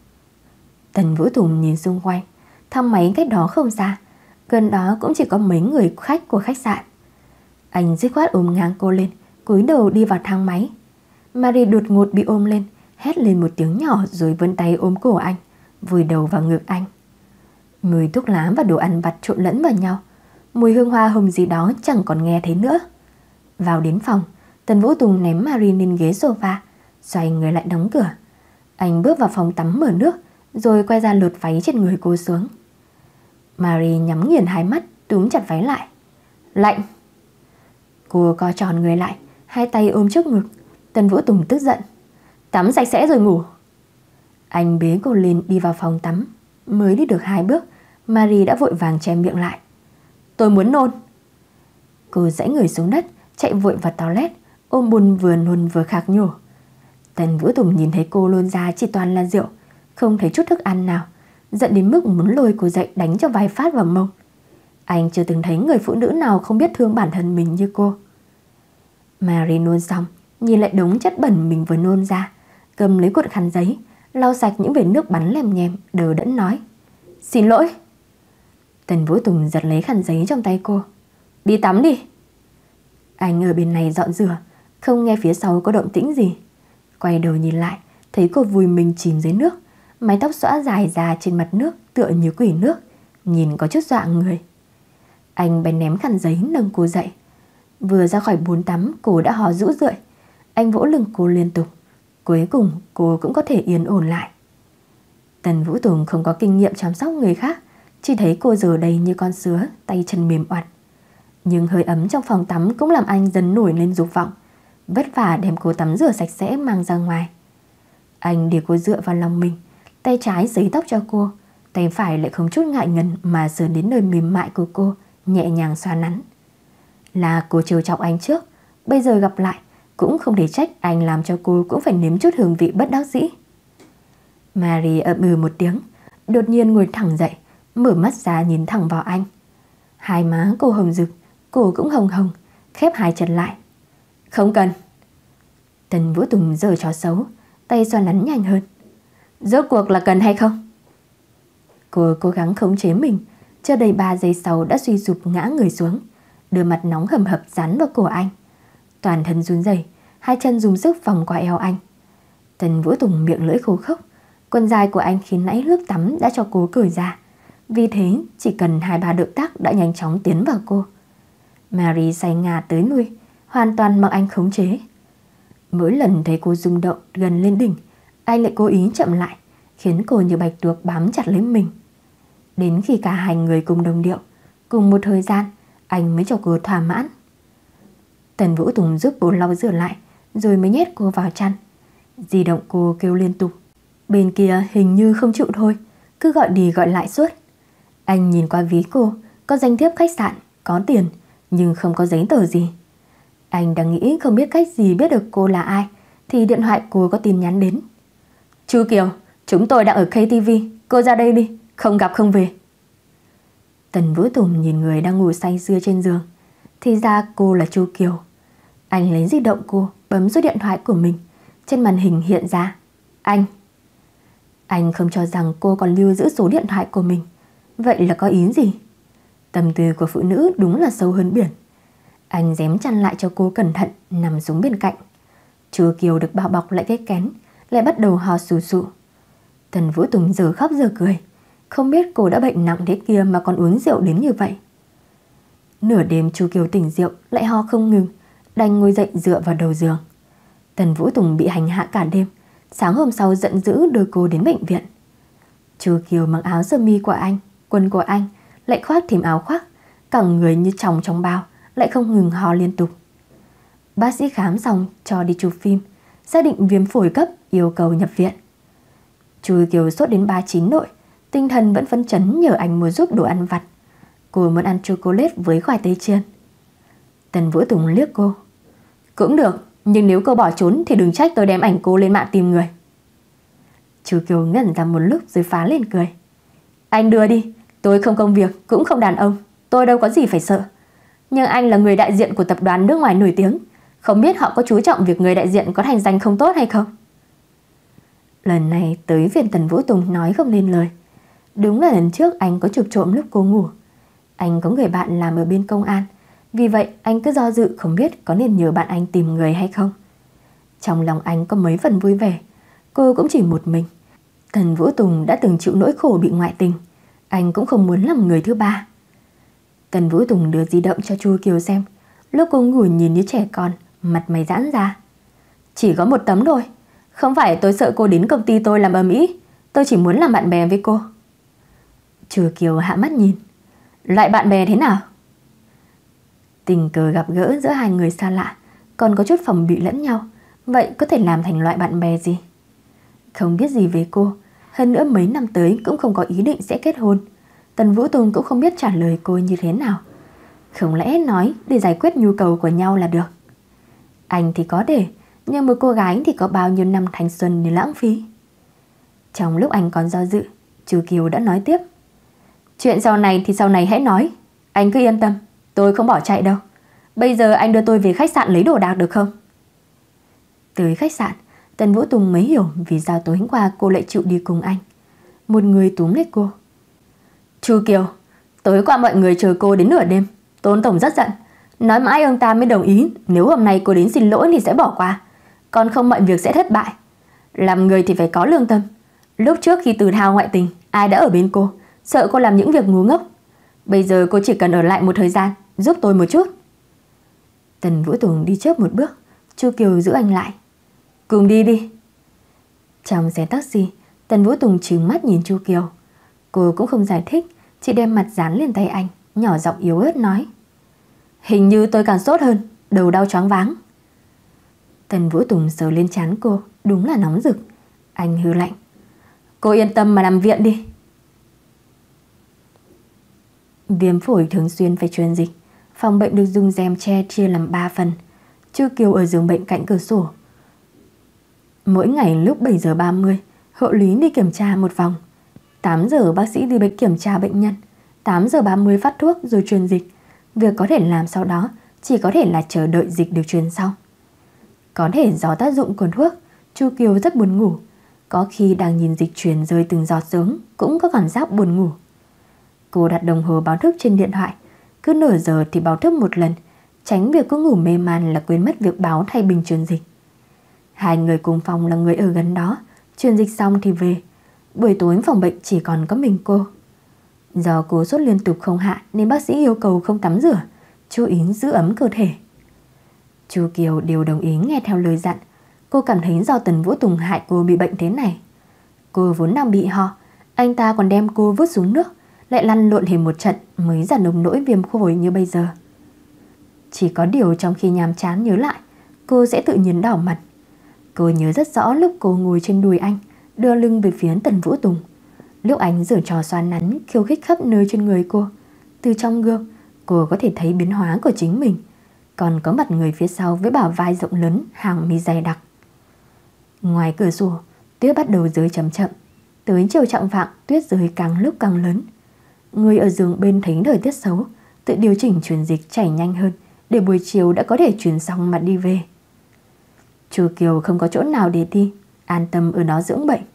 Tần Vũ Tùng nhìn xung quanh, thang máy cách đó không xa, gần đó cũng chỉ có mấy người khách của khách sạn. Anh dứt khoát ôm ngang cô lên, cúi đầu đi vào thang máy. Marie đột ngột bị ôm lên, hét lên một tiếng nhỏ rồi vươn tay ôm cổ anh, vùi đầu vào ngực anh. Mùi thuốc lá và đồ ăn vặt trộn lẫn vào nhau, mùi hương hoa hồng gì đó chẳng còn nghe thấy nữa. Vào đến phòng, Tần Vũ Tùng ném Marie lên ghế sofa, xoay người lại đóng cửa. Anh bước vào phòng tắm mở nước, rồi quay ra lột váy trên người cô xuống. Marie nhắm nghiền hai mắt, túm chặt váy lại. Lạnh. Cô co tròn người lại, hai tay ôm trước ngực. Tần Vũ Tùng tức giận. Tắm sạch sẽ rồi ngủ. Anh bế cô lên đi vào phòng tắm. Mới đi được hai bước, Marie đã vội vàng che miệng lại. Tôi muốn nôn. Cô giãy người xuống đất, chạy vội vào toilet, ôm bùn vừa nôn vừa khạc nhổ. Tần Vũ Tùng nhìn thấy cô nôn ra chỉ toàn là rượu, không thấy chút thức ăn nào, giận đến mức muốn lôi cô dậy đánh cho vài phát vào mông. Anh chưa từng thấy người phụ nữ nào không biết thương bản thân mình như cô. Marie nôn xong, nhìn lại đống chất bẩn mình vừa nôn ra, cầm lấy cuộn khăn giấy, lau sạch những vệt nước bắn lem nhem, đờ đẫn nói. Xin lỗi. Tần Vũ Tùng giật lấy khăn giấy trong tay cô. Đi tắm đi. Anh ở bên này dọn rửa, không nghe phía sau có động tĩnh gì. Quay đầu nhìn lại, thấy cô vùi mình chìm dưới nước, mái tóc xõa dài ra trên mặt nước tựa như quỷ nước, nhìn có chút dọa người. Anh bèn ném khăn giấy nâng cô dậy. Vừa ra khỏi bồn tắm, cô đã hò rũ rượi. Anh vỗ lưng cô liên tục. Cuối cùng cô cũng có thể yên ổn lại. Tần Vũ Tùng không có kinh nghiệm chăm sóc người khác, chỉ thấy cô giờ đây như con sứa, tay chân mềm oặt. Nhưng hơi ấm trong phòng tắm cũng làm anh dần nổi lên dục vọng, vất vả đem cô tắm rửa sạch sẽ mang ra ngoài. Anh để cô dựa vào lòng mình, tay trái sấy tóc cho cô, tay phải lại không chút ngại ngần mà sờ đến nơi mềm mại của cô, nhẹ nhàng xoa nắn. Là cô trêu chọc anh trước, bây giờ gặp lại cũng không thể trách anh làm cho cô cũng phải nếm chút hương vị bất đắc dĩ. Mary ậm ừ một tiếng, đột nhiên ngồi thẳng dậy, mở mắt ra nhìn thẳng vào anh. Hai má cô hồng rực, cổ cũng hồng hồng, khép hai chân lại. Không cần. Tần Vũ Tùng giở trò xấu, tay xoa nắn nhanh hơn. Rốt cuộc là cần hay không? Cô cố gắng khống chế mình, chưa đầy ba giây sau đã suy sụp ngã người xuống, đưa mặt nóng hầm hập dán vào cổ anh. Toàn thân run rẩy, hai chân dùng sức vòng qua eo anh. Tần Vũ Tùng miệng lưỡi khô khốc, quần dài của anh khi nãy nước tắm đã cho cô cởi ra, vì thế chỉ cần hai ba động tác đã nhanh chóng tiến vào cô. Mary say ngà tới nuôi, hoàn toàn mặc anh khống chế. Mỗi lần thấy cô rung động gần lên đỉnh, anh lại cố ý chậm lại, khiến cô như bạch tuộc bám chặt lấy mình. Đến khi cả hai người cùng đồng điệu, cùng một thời gian, anh mới cho cô thỏa mãn. Tần Vũ Tùng giúp cô lau rửa lại, rồi mới nhét cô vào chăn. Di động cô kêu liên tục. Bên kia hình như không chịu thôi, cứ gọi đi gọi lại suốt. Anh nhìn qua ví cô, có danh thiếp khách sạn, có tiền, nhưng không có giấy tờ gì. Anh đang nghĩ không biết cách gì biết được cô là ai, thì điện thoại cô có tin nhắn đến. Chu Kiều, chúng tôi đang ở ca tê vê, cô ra đây đi, không gặp không về. Tần Vũ Tùng nhìn người đang ngủ say sưa trên giường, thì ra cô là Chu Kiều. Anh lấy di động cô, bấm số điện thoại của mình. Trên màn hình hiện ra Anh. Anh không cho rằng cô còn lưu giữ số điện thoại của mình. Vậy là có ý gì? Tâm tư của phụ nữ đúng là sâu hơn biển. Anh dém chăn lại cho cô cẩn thận, nằm xuống bên cạnh. Chu Kiều được bao bọc lại cái kén, lại bắt đầu hò sù sụ. Tần Vũ Tùng giờ khóc giờ cười, không biết cô đã bệnh nặng thế kia mà còn uống rượu đến như vậy. Nửa đêm Chu Kiều tỉnh rượu lại ho không ngừng, đành ngồi dậy dựa vào đầu giường. Tần Vũ Tùng bị hành hạ cả đêm, sáng hôm sau giận dữ đưa cô đến bệnh viện. Chu Kiều mặc áo sơ mi của anh, quần của anh, lại khoác thêm áo khoác, cả người như tròng trong bao, lại không ngừng ho liên tục. Bác sĩ khám xong cho đi chụp phim, xác định viêm phổi cấp, yêu cầu nhập viện. Chu Kiều sốt đến ba mươi chín độ, tinh thần vẫn phấn chấn nhờ anh mua giúp đồ ăn vặt. Cô muốn ăn chocolate với khoai tây chiên. Tần Vũ Tùng liếc cô. Cũng được, nhưng nếu cô bỏ trốn thì đừng trách tôi đem ảnh cô lên mạng tìm người. Chu Kiều ngẩn ra một lúc rồi phá lên cười. Anh đưa đi, tôi không công việc, cũng không đàn ông, tôi đâu có gì phải sợ. Nhưng anh là người đại diện của tập đoàn nước ngoài nổi tiếng, không biết họ có chú trọng việc người đại diện có thành danh không tốt hay không? Lần này tới phiên Tần Vũ Tùng nói không nên lời. Đúng là lần trước anh có chụp trộm lúc cô ngủ. Anh có người bạn làm ở bên công an, vì vậy anh cứ do dự không biết có nên nhờ bạn anh tìm người hay không. Trong lòng anh có mấy phần vui vẻ, cô cũng chỉ một mình. Tần Vũ Tùng đã từng chịu nỗi khổ bị ngoại tình, anh cũng không muốn làm người thứ ba. Tần Vũ Tùng đưa di động cho Chu Kiều xem. Lúc cô ngủ nhìn như trẻ con, mặt mày giãn ra. Chỉ có một tấm thôi, không phải tôi sợ cô đến công ty tôi làm ầm ĩ, tôi chỉ muốn làm bạn bè với cô. Chu Kiều hạ mắt nhìn. Loại bạn bè thế nào? Tình cờ gặp gỡ giữa hai người xa lạ, còn có chút phòng bị lẫn nhau, vậy có thể làm thành loại bạn bè gì? Không biết gì về cô, hơn nữa mấy năm tới cũng không có ý định sẽ kết hôn. Tần Vũ Tùng cũng không biết trả lời cô như thế nào. Không lẽ nói để giải quyết nhu cầu của nhau là được? Anh thì có để, nhưng một cô gái thì có bao nhiêu năm thanh xuân để lãng phí? Trong lúc anh còn do dự, Chu Kiều đã nói tiếp. Chuyện sau này thì sau này hãy nói. Anh cứ yên tâm, tôi không bỏ chạy đâu. Bây giờ anh đưa tôi về khách sạn lấy đồ đạc được không? Tới khách sạn, Tần Vũ Tùng mới hiểu vì sao tối hôm qua cô lại chịu đi cùng anh. Một người túm lấy cô. Chu Kiều, tối qua mọi người chờ cô đến nửa đêm. Tôn tổng rất giận, nói mãi ông ta mới đồng ý nếu hôm nay cô đến xin lỗi thì sẽ bỏ qua, còn không mọi việc sẽ thất bại. Làm người thì phải có lương tâm. Lúc trước khi từ thao ngoại tình, ai đã ở bên cô, sợ cô làm những việc ngu ngốc. Bây giờ cô chỉ cần ở lại một thời gian, giúp tôi một chút. Tần Vũ Tùng đi trước một bước, Chu Kiều giữ anh lại. Cùng đi đi. Trong xe taxi, Tần Vũ Tùng trừng mắt nhìn Chu Kiều. Cô cũng không giải thích, chỉ đem mặt dán lên tay anh, nhỏ giọng yếu ớt nói. Hình như tôi càng sốt hơn, đầu đau choáng váng. Tần Vũ Tùng sờ lên trán cô, đúng là nóng rực. Anh hừ lạnh. Cô yên tâm mà nằm viện đi. Viêm phổi thường xuyên phải truyền dịch. Phòng bệnh được dùng rèm che chia làm ba phần. Chu Kiều ở giường bệnh cạnh cửa sổ. Mỗi ngày lúc bảy giờ ba mươi, Hộ lý đi kiểm tra một vòng. Tám giờ bác sĩ đi bệnh kiểm tra bệnh nhân, tám giờ ba mươi phát thuốc rồi truyền dịch. Việc có thể làm sau đó chỉ có thể là chờ đợi dịch được truyền xong. Có thể do tác dụng của thuốc, Chu Kiều rất buồn ngủ. Có khi đang nhìn dịch truyền rơi từng giọt xuống cũng có cảm giác buồn ngủ. Cô đặt đồng hồ báo thức trên điện thoại, cứ nửa giờ thì báo thức một lần, tránh việc cứ ngủ mê man là quên mất việc báo thay bình truyền dịch. Hai người cùng phòng là người ở gần đó, truyền dịch xong thì về. Buổi tối phòng bệnh chỉ còn có mình cô. Do cô sốt liên tục không hạ nên bác sĩ yêu cầu không tắm rửa, chú ý giữ ấm cơ thể. Chu Kiều đều đồng ý nghe theo lời dặn. Cô cảm thấy do Tần Vũ Tùng hại cô bị bệnh thế này. Cô vốn đang bị ho, anh ta còn đem cô vứt xuống nước, lại lăn lộn thêm một trận mới ra nồng nỗi viêm phổi như bây giờ. Chỉ có điều trong khi nhàm chán nhớ lại, cô sẽ tự nhiên đỏ mặt. Cô nhớ rất rõ lúc cô ngồi trên đùi anh, đưa lưng về phía Tần Vũ Tùng. Lúc anh giở trò xoa nắn khiêu khích khắp nơi trên người cô. Từ trong gương, cô có thể thấy biến hóa của chính mình. Còn có mặt người phía sau với bả vai rộng lớn, hàng mi dày đặc. Ngoài cửa sổ, tuyết bắt đầu rơi chậm chậm. Tới chiều chạng vạng, tuyết rơi càng lúc càng lớn. Người ở giường bên thấy thời tiết xấu, tự điều chỉnh truyền dịch chảy nhanh hơn, để buổi chiều đã có thể truyền xong mà đi về. Chu Kiều không có chỗ nào để đi, an tâm ở đó dưỡng bệnh.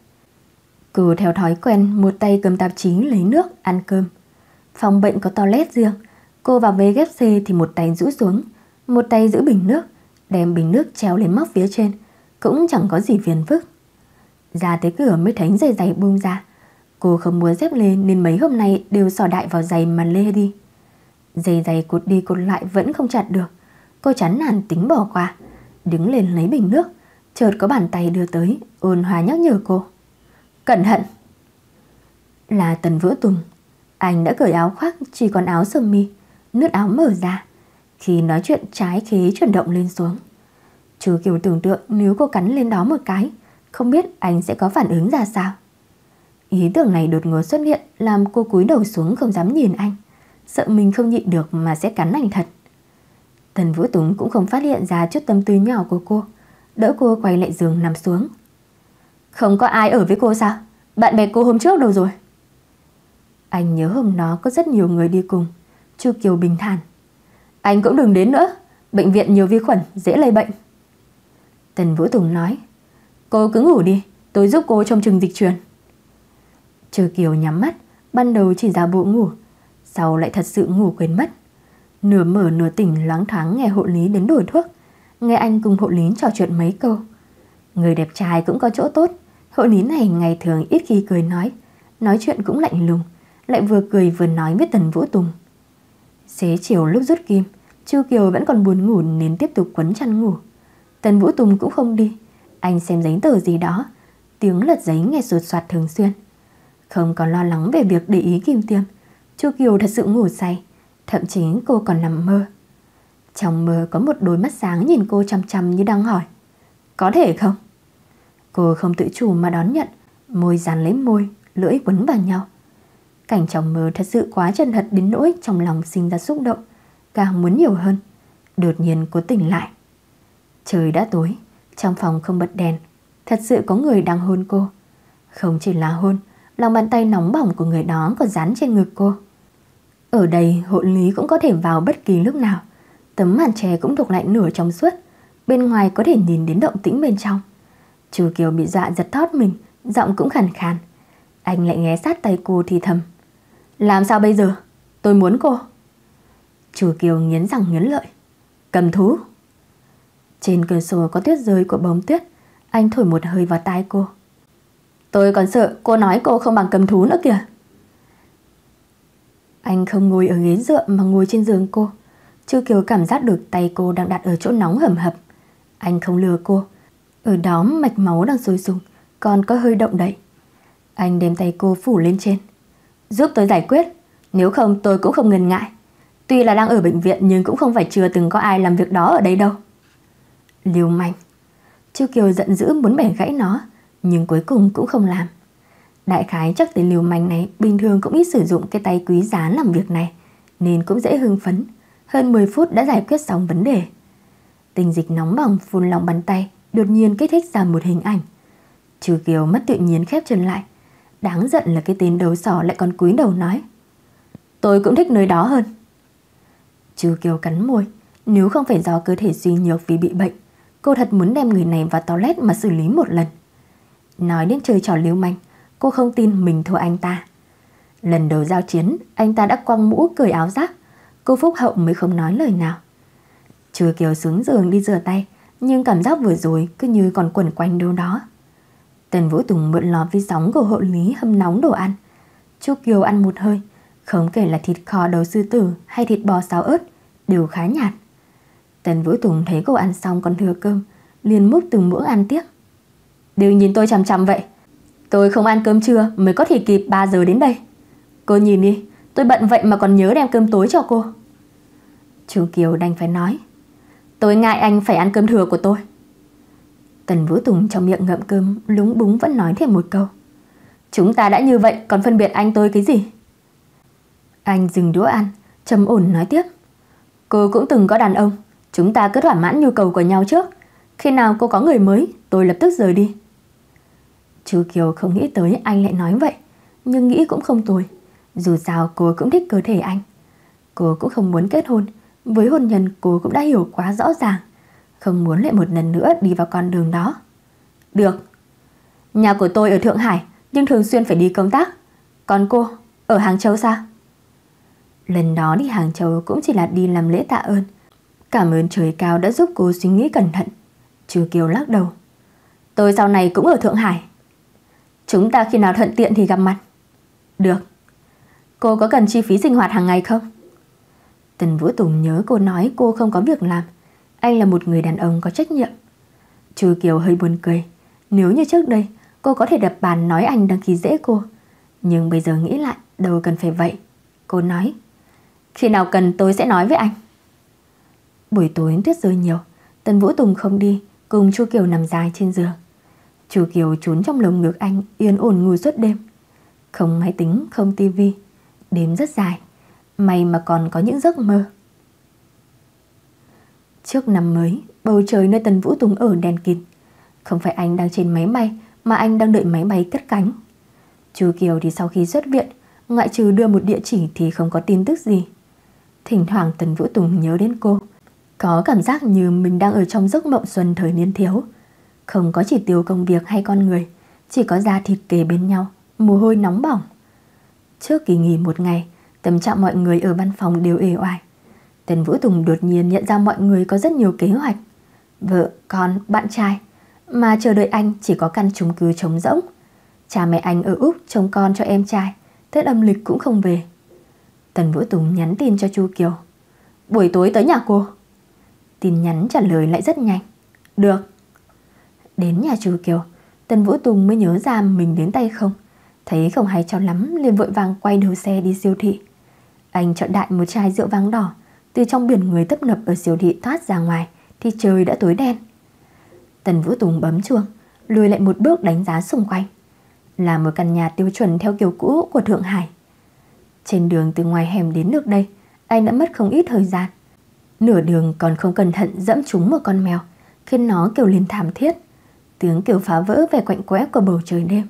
Cô theo thói quen một tay cầm tạp chí lấy nước, ăn cơm. Phòng bệnh có toilet riêng, cô vào vê ghép xê thì một tay rũ xuống, một tay giữ bình nước, đem bình nước treo lên móc phía trên, cũng chẳng có gì phiền phức. Ra tới cửa mới thấy giày giày bung ra. Cô không muốn dép lê nên mấy hôm nay đều xỏ đại vào giày mà lê đi. Giày giày cột đi cột lại vẫn không chặt được. Cô chán nản tính bỏ qua, đứng lên lấy bình nước. Chợt có bàn tay đưa tới, ôn hòa nhắc nhở cô: cẩn thận. Là Tần Vũ Tùng. Anh đã cởi áo khoác, chỉ còn áo sơ mi, nút áo mở ra. Khi nói chuyện trái khế chuyển động lên xuống. Chu Kiều tưởng tượng nếu cô cắn lên đó một cái, không biết anh sẽ có phản ứng ra sao. Ý tưởng này đột ngột xuất hiện làm cô cúi đầu xuống không dám nhìn anh, sợ mình không nhịn được mà sẽ cắn anh thật. Tần Vũ Tùng cũng không phát hiện ra chút tâm tư nhỏ của cô, đỡ cô quay lại giường nằm xuống. Không có ai ở với cô sao? Bạn bè cô hôm trước đâu rồi? Anh nhớ hôm đó có rất nhiều người đi cùng. Chu Kiều bình thản: anh cũng đừng đến nữa, bệnh viện nhiều vi khuẩn, dễ lây bệnh. Tần Vũ Tùng nói: cô cứ ngủ đi, tôi giúp cô trông chừng dịch truyền. Chu Kiều nhắm mắt, ban đầu chỉ giả bộ ngủ, sau lại thật sự ngủ quên mất. Nửa mở nửa tỉnh loáng thoáng nghe hộ lý đến đổi thuốc, nghe anh cùng hộ lý trò chuyện mấy câu. Người đẹp trai cũng có chỗ tốt. Hộ lý này ngày thường ít khi cười nói, nói chuyện cũng lạnh lùng, lại vừa cười vừa nói với Tần Vũ Tùng. Xế chiều lúc rút kim, Chu Kiều vẫn còn buồn ngủ nên tiếp tục quấn chăn ngủ. Tần Vũ Tùng cũng không đi, anh xem giấy tờ gì đó, tiếng lật giấy nghe sột soạt thường xuyên. Không còn lo lắng về việc để ý kim tiêm, Chu Kiều thật sự ngủ say, thậm chí cô còn nằm mơ. Trong mơ có một đôi mắt sáng nhìn cô chăm chăm như đang hỏi: có thể không? Cô không tự chủ mà đón nhận, môi dán lấy môi, lưỡi quấn vào nhau. Cảnh trong mơ thật sự quá chân thật đến nỗi trong lòng sinh ra xúc động, càng muốn nhiều hơn. Đột nhiên cô tỉnh lại. Trời đã tối, trong phòng không bật đèn, thật sự có người đang hôn cô. Không chỉ là hôn, lòng bàn tay nóng bỏng của người đó còn dán trên ngực cô. Ở đây hộ lý cũng có thể vào bất kỳ lúc nào. Tấm màn tre cũng thuộc lại nửa trong suốt, bên ngoài có thể nhìn đến động tĩnh bên trong. Chu Kiều bị dọa giật thót mình, giọng cũng khàn khàn. Anh lại ghé sát tay cô thì thầm: làm sao bây giờ? Tôi muốn cô. Chu Kiều nghiến răng nghiến lợi: cầm thú. Trên cửa sổ có tuyết rơi của bông tuyết. Anh thổi một hơi vào tai cô: tôi còn sợ cô nói cô không bằng cầm thú nữa kìa. Anh không ngồi ở ghế dựa mà ngồi trên giường cô. Chu Kiều cảm giác được tay cô đang đặt ở chỗ nóng hầm hập. Anh không lừa cô, ở đó mạch máu đang sôi sùng, còn có hơi động đậy. Anh đem tay cô phủ lên trên: giúp tôi giải quyết, nếu không tôi cũng không ngần ngại. Tuy là đang ở bệnh viện nhưng cũng không phải chưa từng có ai làm việc đó ở đây đâu. Lưu manh. Chu Kiều giận dữ muốn bẻ gãy nó, nhưng cuối cùng cũng không làm. Đại khái chắc tên lưu manh này bình thường cũng ít sử dụng cái tay quý giá làm việc này, nên cũng dễ hưng phấn. Hơn mười phút đã giải quyết xong vấn đề. Tinh dịch nóng bỏng phun lòng bàn tay đột nhiên kích thích ra một hình ảnh. Chu Kiều mất tự nhiên khép chân lại. Đáng giận là cái tên đầu sỏ lại còn cúi đầu nói: Tôi cũng thích nơi đó hơn. Chu Kiều cắn môi. Nếu không phải do cơ thể suy nhược vì bị bệnh, cô thật muốn đem người này vào toilet mà xử lý một lần. Nói đến chơi trò lưu manh, cô không tin mình thua anh ta. Lần đầu giao chiến, anh ta đã quăng mũ cởi áo giáp. Cô phúc hậu mới không nói lời nào. Chu Kiều xuống giường đi rửa tay, nhưng cảm giác vừa rồi cứ như còn quẩn quanh đâu đó. Tần Vũ Tùng mượn lò vi sóng của hộ lý hâm nóng đồ ăn. Chu Kiều ăn một hơi, không kể là thịt kho đầu sư tử hay thịt bò xào ớt, đều khá nhạt. Tần Vũ Tùng thấy cô ăn xong còn thừa cơm, liền múc từng muỗng ăn tiếp. Đừng nhìn tôi chằm chằm vậy. Tôi không ăn cơm trưa mới có thể kịp ba giờ đến đây. Cô nhìn đi, tôi bận vậy mà còn nhớ đem cơm tối cho cô. Chu Kiều đành phải nói: Tôi ngại anh phải ăn cơm thừa của tôi. Tần Vũ Tùng trong miệng ngậm cơm, lúng búng vẫn nói thêm một câu: Chúng ta đã như vậy còn phân biệt anh tôi cái gì? Anh dừng đũa ăn, trầm ổn nói tiếp: Cô cũng từng có đàn ông, chúng ta cứ thỏa mãn nhu cầu của nhau trước. Khi nào cô có người mới, tôi lập tức rời đi. Chu Kiều không nghĩ tới anh lại nói vậy, nhưng nghĩ cũng không tồi. Dù sao cô cũng thích cơ thể anh. Cô cũng không muốn kết hôn. Với hôn nhân cô cũng đã hiểu quá rõ ràng, không muốn lại một lần nữa đi vào con đường đó. Được. Nhà của tôi ở Thượng Hải, nhưng thường xuyên phải đi công tác. Còn cô, ở Hàng Châu sao? Lần đó đi Hàng Châu cũng chỉ là đi làm lễ tạ ơn. Cảm ơn trời cao đã giúp cô suy nghĩ cẩn thận. Chu Kiều lắc đầu: Tôi sau này cũng ở Thượng Hải. Chúng ta khi nào thuận tiện thì gặp mặt. Được. Cô có cần chi phí sinh hoạt hàng ngày không? Tần Vũ Tùng nhớ cô nói cô không có việc làm. Anh là một người đàn ông có trách nhiệm. Chu Kiều hơi buồn cười. Nếu như trước đây cô có thể đập bàn nói anh đang khi dễ cô, nhưng bây giờ nghĩ lại đâu cần phải vậy. Cô nói: Khi nào cần tôi sẽ nói với anh. Buổi tối tuyết rơi nhiều. Tần Vũ Tùng không đi, cùng Chu Kiều nằm dài trên giường. Chu Kiều trốn trong lồng ngực anh, yên ổn ngủ suốt đêm. Không máy tính, không tivi. Đêm rất dài. May mà còn có những giấc mơ. Trước năm mới, bầu trời nơi Tần Vũ Tùng ở đèn kịt. Không phải anh đang trên máy bay, mà anh đang đợi máy bay cất cánh. Chu Kiều thì sau khi xuất viện, ngoại trừ đưa một địa chỉ thì không có tin tức gì. Thỉnh thoảng Tần Vũ Tùng nhớ đến cô, có cảm giác như mình đang ở trong giấc mộng xuân thời niên thiếu. Không có chỉ tiêu công việc hay con người, chỉ có da thịt kề bên nhau, mồ hôi nóng bỏng. Trước kỳ nghỉ một ngày, tâm trạng mọi người ở văn phòng đều ề oải. Tần Vũ Tùng đột nhiên nhận ra mọi người có rất nhiều kế hoạch. Vợ, con, bạn trai. Mà chờ đợi anh chỉ có căn chung cư trống rỗng. Cha mẹ anh ở Úc trông con cho em trai, Tết âm lịch cũng không về. Tần Vũ Tùng nhắn tin cho Chu Kiều: Buổi tối tới nhà cô. Tin nhắn trả lời lại rất nhanh: Được. Đến nhà Chu Kiều, Tần Vũ Tùng mới nhớ ra mình đến tay không. Thấy không hay cho lắm, liền vội vàng quay đầu xe đi siêu thị. Anh chọn đại một chai rượu vang đỏ. Từ trong biển người tấp nập ở siêu thị thoát ra ngoài thì trời đã tối đen. Tần Vũ Tùng bấm chuông, lùi lại một bước đánh giá xung quanh. Là một căn nhà tiêu chuẩn theo kiểu cũ của Thượng Hải. Trên đường từ ngoài hẻm đến nước đây, anh đã mất không ít thời gian. Nửa đường còn không cẩn thận dẫm trúng một con mèo, khiến nó kêu lên thảm thiết. Tiếng kêu phá vỡ vẻ quạnh quẽ của bầu trời đêm.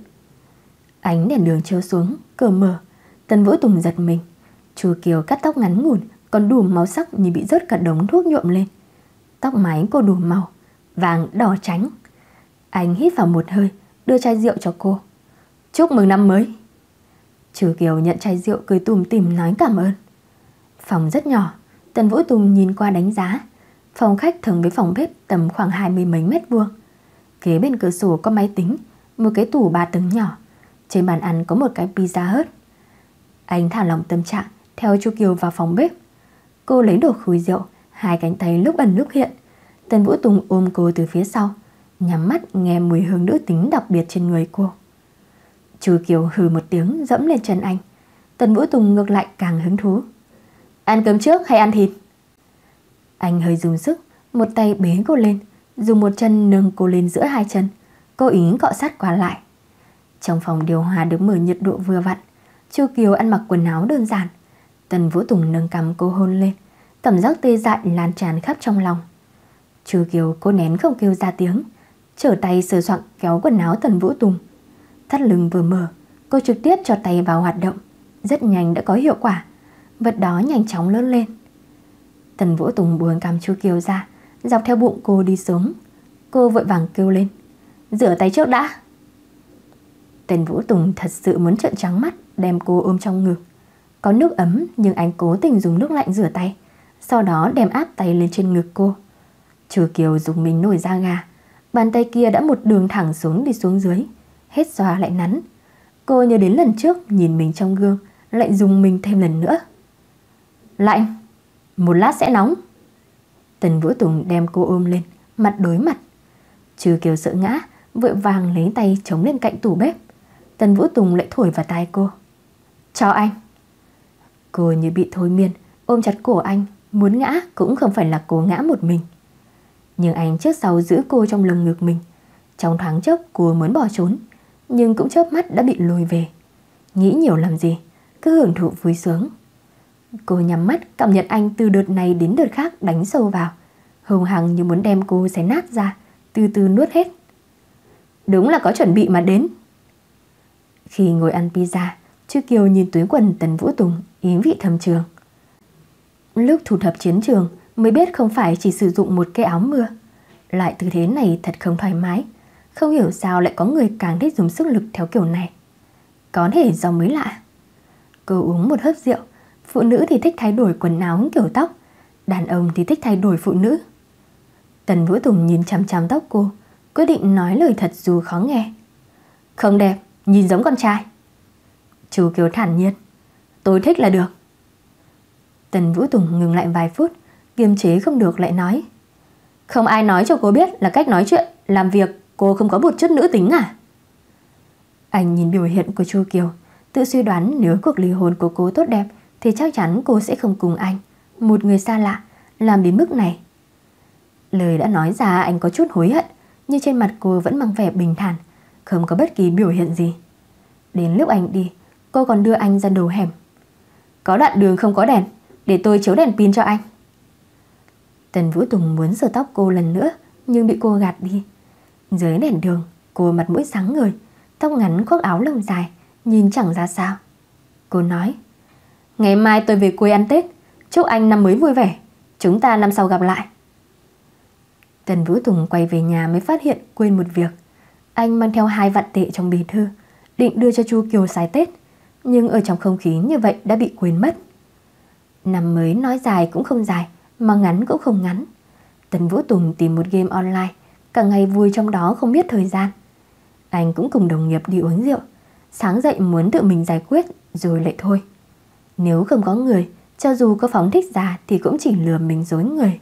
Ánh đèn đường chiếu xuống, cửa mở. Tần Vũ Tùng giật mình. Chu Kiều cắt tóc ngắn ngủn, còn đủ màu sắc như bị rớt cả đống thuốc nhuộm lên. Tóc mái cô đủ màu, vàng, đỏ, trắng. Anh hít vào một hơi, đưa chai rượu cho cô. Chúc mừng năm mới. Chu Kiều nhận chai rượu cười tủm tỉm nói cảm ơn. Phòng rất nhỏ. Tần Vũ Tùng nhìn qua đánh giá. Phòng khách thường với phòng bếp tầm khoảng hai mươi mấy mét vuông. Kế bên cửa sổ có máy tính, một cái tủ ba tầng nhỏ. Trên bàn ăn có một cái pizza hut. Anh thả lỏng tâm trạng, theo Chu Kiều vào phòng bếp. Cô lấy đồ khui rượu, hai cánh tay lúc ẩn lúc hiện. Tần Vũ Tùng ôm cô từ phía sau, nhắm mắt nghe mùi hương nữ tính đặc biệt trên người cô. Chu Kiều hừ một tiếng dẫm lên chân anh. Tần Vũ Tùng ngược lại càng hứng thú. Ăn cơm trước hay ăn thịt? Anh hơi dùng sức, một tay bế cô lên, dùng một chân nâng cô lên giữa hai chân, cố ý cọ sát qua lại. Trong phòng điều hòa được mở nhiệt độ vừa vặn. Chu Kiều ăn mặc quần áo đơn giản. Tần Vũ Tùng nâng cằm cô hôn lên, cảm giác tê dại lan tràn khắp trong lòng. Chu Kiều cô nén không kêu ra tiếng, trở tay sờ soạng kéo quần áo Tần Vũ Tùng. Thắt lưng vừa mở, cô trực tiếp cho tay vào hoạt động, rất nhanh đã có hiệu quả. Vật đó nhanh chóng lớn lên. Tần Vũ Tùng buông cằm Chu Kiều ra, dọc theo bụng cô đi xuống. Cô vội vàng kêu lên, rửa tay trước đã. Tần Vũ Tùng thật sự muốn trợn trắng mắt, đem cô ôm trong ngực. Có nước ấm nhưng anh cố tình dùng nước lạnh rửa tay, sau đó đem áp tay lên trên ngực cô. Chu Kiều dùng mình nổi da gà, bàn tay kia đã một đường thẳng xuống đi xuống dưới, hết xoa lại nắn. Cô nhớ đến lần trước nhìn mình trong gương, lại dùng mình thêm lần nữa. Lạnh, một lát sẽ nóng. Tần Vũ Tùng đem cô ôm lên, mặt đối mặt. Chu Kiều sợ ngã, vội vàng lấy tay chống lên cạnh tủ bếp. Tần Vũ Tùng lại thổi vào tai cô, cho anh. Cô như bị thôi miên, ôm chặt cổ anh, muốn ngã cũng không phải là cô ngã một mình. Nhưng anh trước sau giữ cô trong lồng ngực mình. Trong thoáng chốc cô muốn bỏ trốn, nhưng cũng chớp mắt đã bị lôi về. Nghĩ nhiều làm gì, cứ hưởng thụ vui sướng. Cô nhắm mắt cảm nhận anh từ đợt này đến đợt khác đánh sâu vào, hùng hằng như muốn đem cô xé nát ra, từ từ nuốt hết. Đúng là có chuẩn bị mà đến. Khi ngồi ăn pizza, Chu Kiều nhìn túi quần Tần Vũ Tùng, ý vị thầm trường. Lúc thu thập chiến trường mới biết không phải chỉ sử dụng một cái áo mưa. Loại tư thế này thật không thoải mái. Không hiểu sao lại có người càng thích dùng sức lực theo kiểu này. Có thể do mới lạ. Cô uống một hớp rượu. Phụ nữ thì thích thay đổi quần áo kiểu tóc, đàn ông thì thích thay đổi phụ nữ. Tần Vũ Tùng nhìn chằm chằm tóc cô, quyết định nói lời thật dù khó nghe. Không đẹp, nhìn giống con trai. Chu Kiều thản nhiên, tôi thích là được. Tần Vũ Tùng ngừng lại vài phút, kiềm chế không được lại nói, không ai nói cho cô biết là cách nói chuyện, làm việc cô không có một chút nữ tính à? Anh nhìn biểu hiện của Chu Kiều, tự suy đoán nếu cuộc ly hôn của cô tốt đẹp thì chắc chắn cô sẽ không cùng anh, một người xa lạ, làm đến mức này. Lời đã nói ra anh có chút hối hận, nhưng trên mặt cô vẫn mang vẻ bình thản, không có bất kỳ biểu hiện gì. Đến lúc anh đi, cô còn đưa anh ra đầu hẻm. Có đoạn đường không có đèn, để tôi chiếu đèn pin cho anh. Tần Vũ Tùng muốn sờ tóc cô lần nữa, nhưng bị cô gạt đi. Dưới đèn đường, cô mặt mũi sáng ngời, tóc ngắn khoác áo lông dài, nhìn chẳng ra sao. Cô nói, ngày mai tôi về quê ăn Tết, chúc anh năm mới vui vẻ, chúng ta năm sau gặp lại. Tần Vũ Tùng quay về nhà mới phát hiện quên một việc. Anh mang theo hai vạn tệ trong bì thư, định đưa cho Chu Kiều xài Tết, nhưng ở trong không khí như vậy đã bị quên mất. Năm mới nói dài cũng không dài, mà ngắn cũng không ngắn. Tần Vũ Tùng tìm một game online, cả ngày vui trong đó không biết thời gian. Anh cũng cùng đồng nghiệp đi uống rượu, sáng dậy muốn tự mình giải quyết rồi lại thôi. Nếu không có người, cho dù có phóng thích ra thì cũng chỉ lừa mình dối người.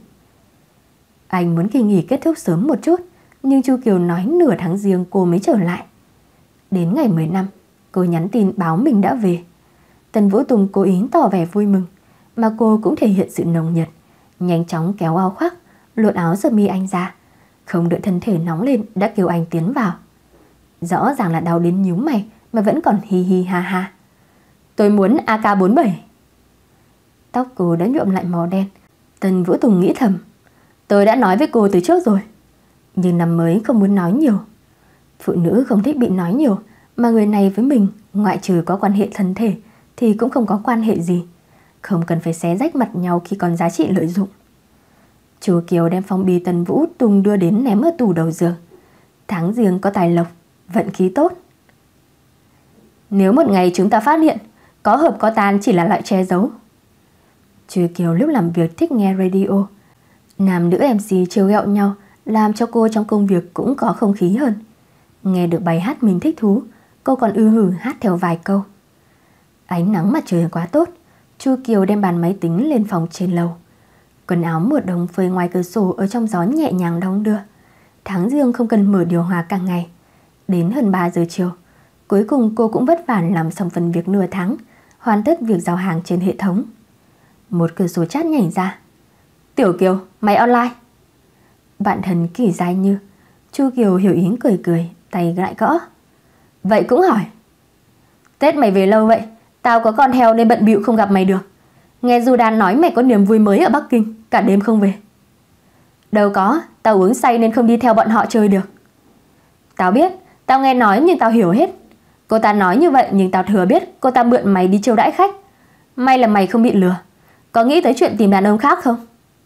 Anh muốn kỳ nghỉ kết thúc sớm một chút, nhưng Chu Kiều nói nửa tháng riêng cô mới trở lại. Đến ngày mười năm, cô nhắn tin báo mình đã về. Tần Vũ Tùng cố ý tỏ vẻ vui mừng, mà cô cũng thể hiện sự nồng nhiệt, nhanh chóng kéo áo khoác, lột áo sơ mi anh ra, không đợi thân thể nóng lên đã kêu anh tiến vào. Rõ ràng là đau đến nhíu mày mà vẫn còn hi hi ha ha. Tôi muốn a ca bốn bảy. Tóc cô đã nhuộm lại màu đen. Tần Vũ Tùng nghĩ thầm, tôi đã nói với cô từ trước rồi. Nhưng năm mới không muốn nói nhiều. Phụ nữ không thích bị nói nhiều, mà người này với mình ngoại trừ có quan hệ thân thể thì cũng không có quan hệ gì, không cần phải xé rách mặt nhau khi còn giá trị lợi dụng. Chu Kiều đem phong bì Tần Vũ Tùng đưa đến ném ở tủ đầu giường. Tháng riêng có tài lộc, vận khí tốt. Nếu một ngày chúng ta phát hiện có hợp có tan chỉ là loại che giấu. Chu Kiều lúc làm việc thích nghe radio. Nam nữ em xê trêu ghẹo nhau, làm cho cô trong công việc cũng có không khí hơn. Nghe được bài hát mình thích thú, cô còn ư hử hát theo vài câu. Ánh nắng mặt trời quá tốt, Chu Kiều đem bàn máy tính lên phòng trên lầu. Quần áo mùa đông phơi ngoài cửa sổ ở trong gió nhẹ nhàng đong đưa. Tháng riêng không cần mở điều hòa cả ngày. Đến hơn ba giờ chiều, cuối cùng cô cũng vất vả làm xong phần việc nửa tháng, hoàn tất việc giao hàng trên hệ thống. Một cửa sổ chat nhảy ra. Tiểu Kiều, mày online. Bạn thân Kỳ Giai Như. Chu Kiều hiểu ý cười cười, tay lại gõ. Vậy cũng hỏi. Tết mày về lâu vậy? Tao có con heo nên bận bịu không gặp mày được. Nghe Du Đan nói mày có niềm vui mới ở Bắc Kinh, cả đêm không về. Đâu có, tao uống say nên không đi theo bọn họ chơi được. Tao biết, tao nghe nói nhưng tao hiểu hết. Cô ta nói như vậy nhưng tao thừa biết cô ta mượn mày đi chiêu đãi khách. May là mày không bị lừa. Có nghĩ tới chuyện tìm đàn ông khác không?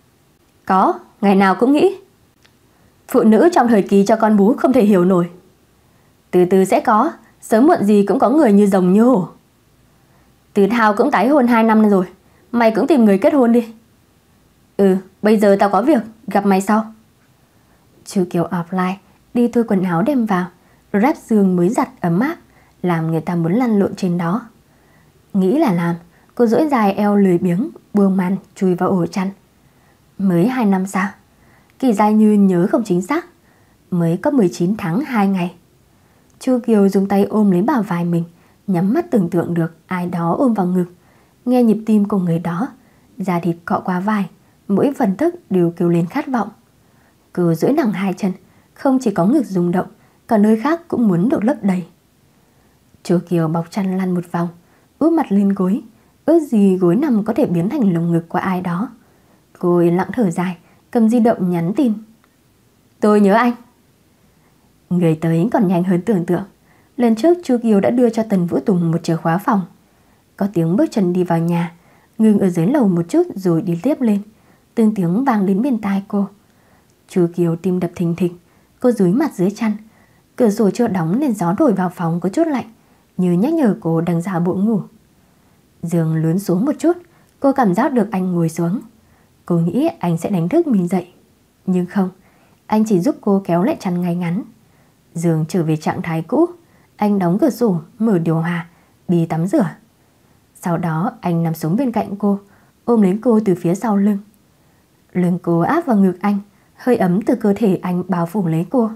Có, ngày nào cũng nghĩ. Phụ nữ trong thời kỳ cho con bú không thể hiểu nổi. Từ từ sẽ có, sớm muộn gì cũng có người như rồng như hổ. Từ Thao cũng tái hôn hai năm rồi, mày cũng tìm người kết hôn đi. Ừ, bây giờ tao có việc, gặp mày sau. Chu Kiều offline, đi thôi quần áo đem vào, ráp giường mới giặt ấm áp, làm người ta muốn lăn lộn trên đó. Nghĩ là làm, cô duỗi dài eo lười biếng, buông màn chui vào ổ chăn. Mới hai năm sao? Kỳ Giai Như nhớ không chính xác. Mới có mười chín tháng hai ngày. Chu Kiều dùng tay ôm lấy bả vai mình, nhắm mắt tưởng tượng được ai đó ôm vào ngực, nghe nhịp tim của người đó, da thịt cọ qua vai, mỗi phần thức đều kêu lên khát vọng. Cứ duỗi nặng hai chân, không chỉ có ngực rung động, cả nơi khác cũng muốn được lấp đầy. Chu Kiều bọc chăn lăn một vòng, úp mặt lên gối, ước gì gối nằm có thể biến thành lồng ngực của ai đó. Cô yên lặng thở dài, cầm di động nhắn tin. Tôi nhớ anh. Người tới còn nhanh hơn tưởng tượng. Lần trước Chu Kiều đã đưa cho Tần Vũ Tùng một chìa khóa phòng. Có tiếng bước chân đi vào nhà, ngừng ở dưới lầu một chút rồi đi tiếp lên. Từng tiếng vang đến bên tai cô. Chu Kiều tim đập thình thịch. Cô dúi mặt dưới chăn. Cửa sổ chưa đóng nên gió thổi vào phòng có chút lạnh, như nhắc nhở cô đang giả bộ ngủ. Giường lún xuống một chút, cô cảm giác được anh ngồi xuống. Cô nghĩ anh sẽ đánh thức mình dậy, nhưng không, anh chỉ giúp cô kéo lại chăn ngay ngắn. Giường trở về trạng thái cũ. Anh đóng cửa sổ, mở điều hòa, đi tắm rửa. Sau đó anh nằm xuống bên cạnh cô, ôm lấy cô từ phía sau lưng. Lưng cô áp vào ngực anh, hơi ấm từ cơ thể anh bao phủ lấy cô.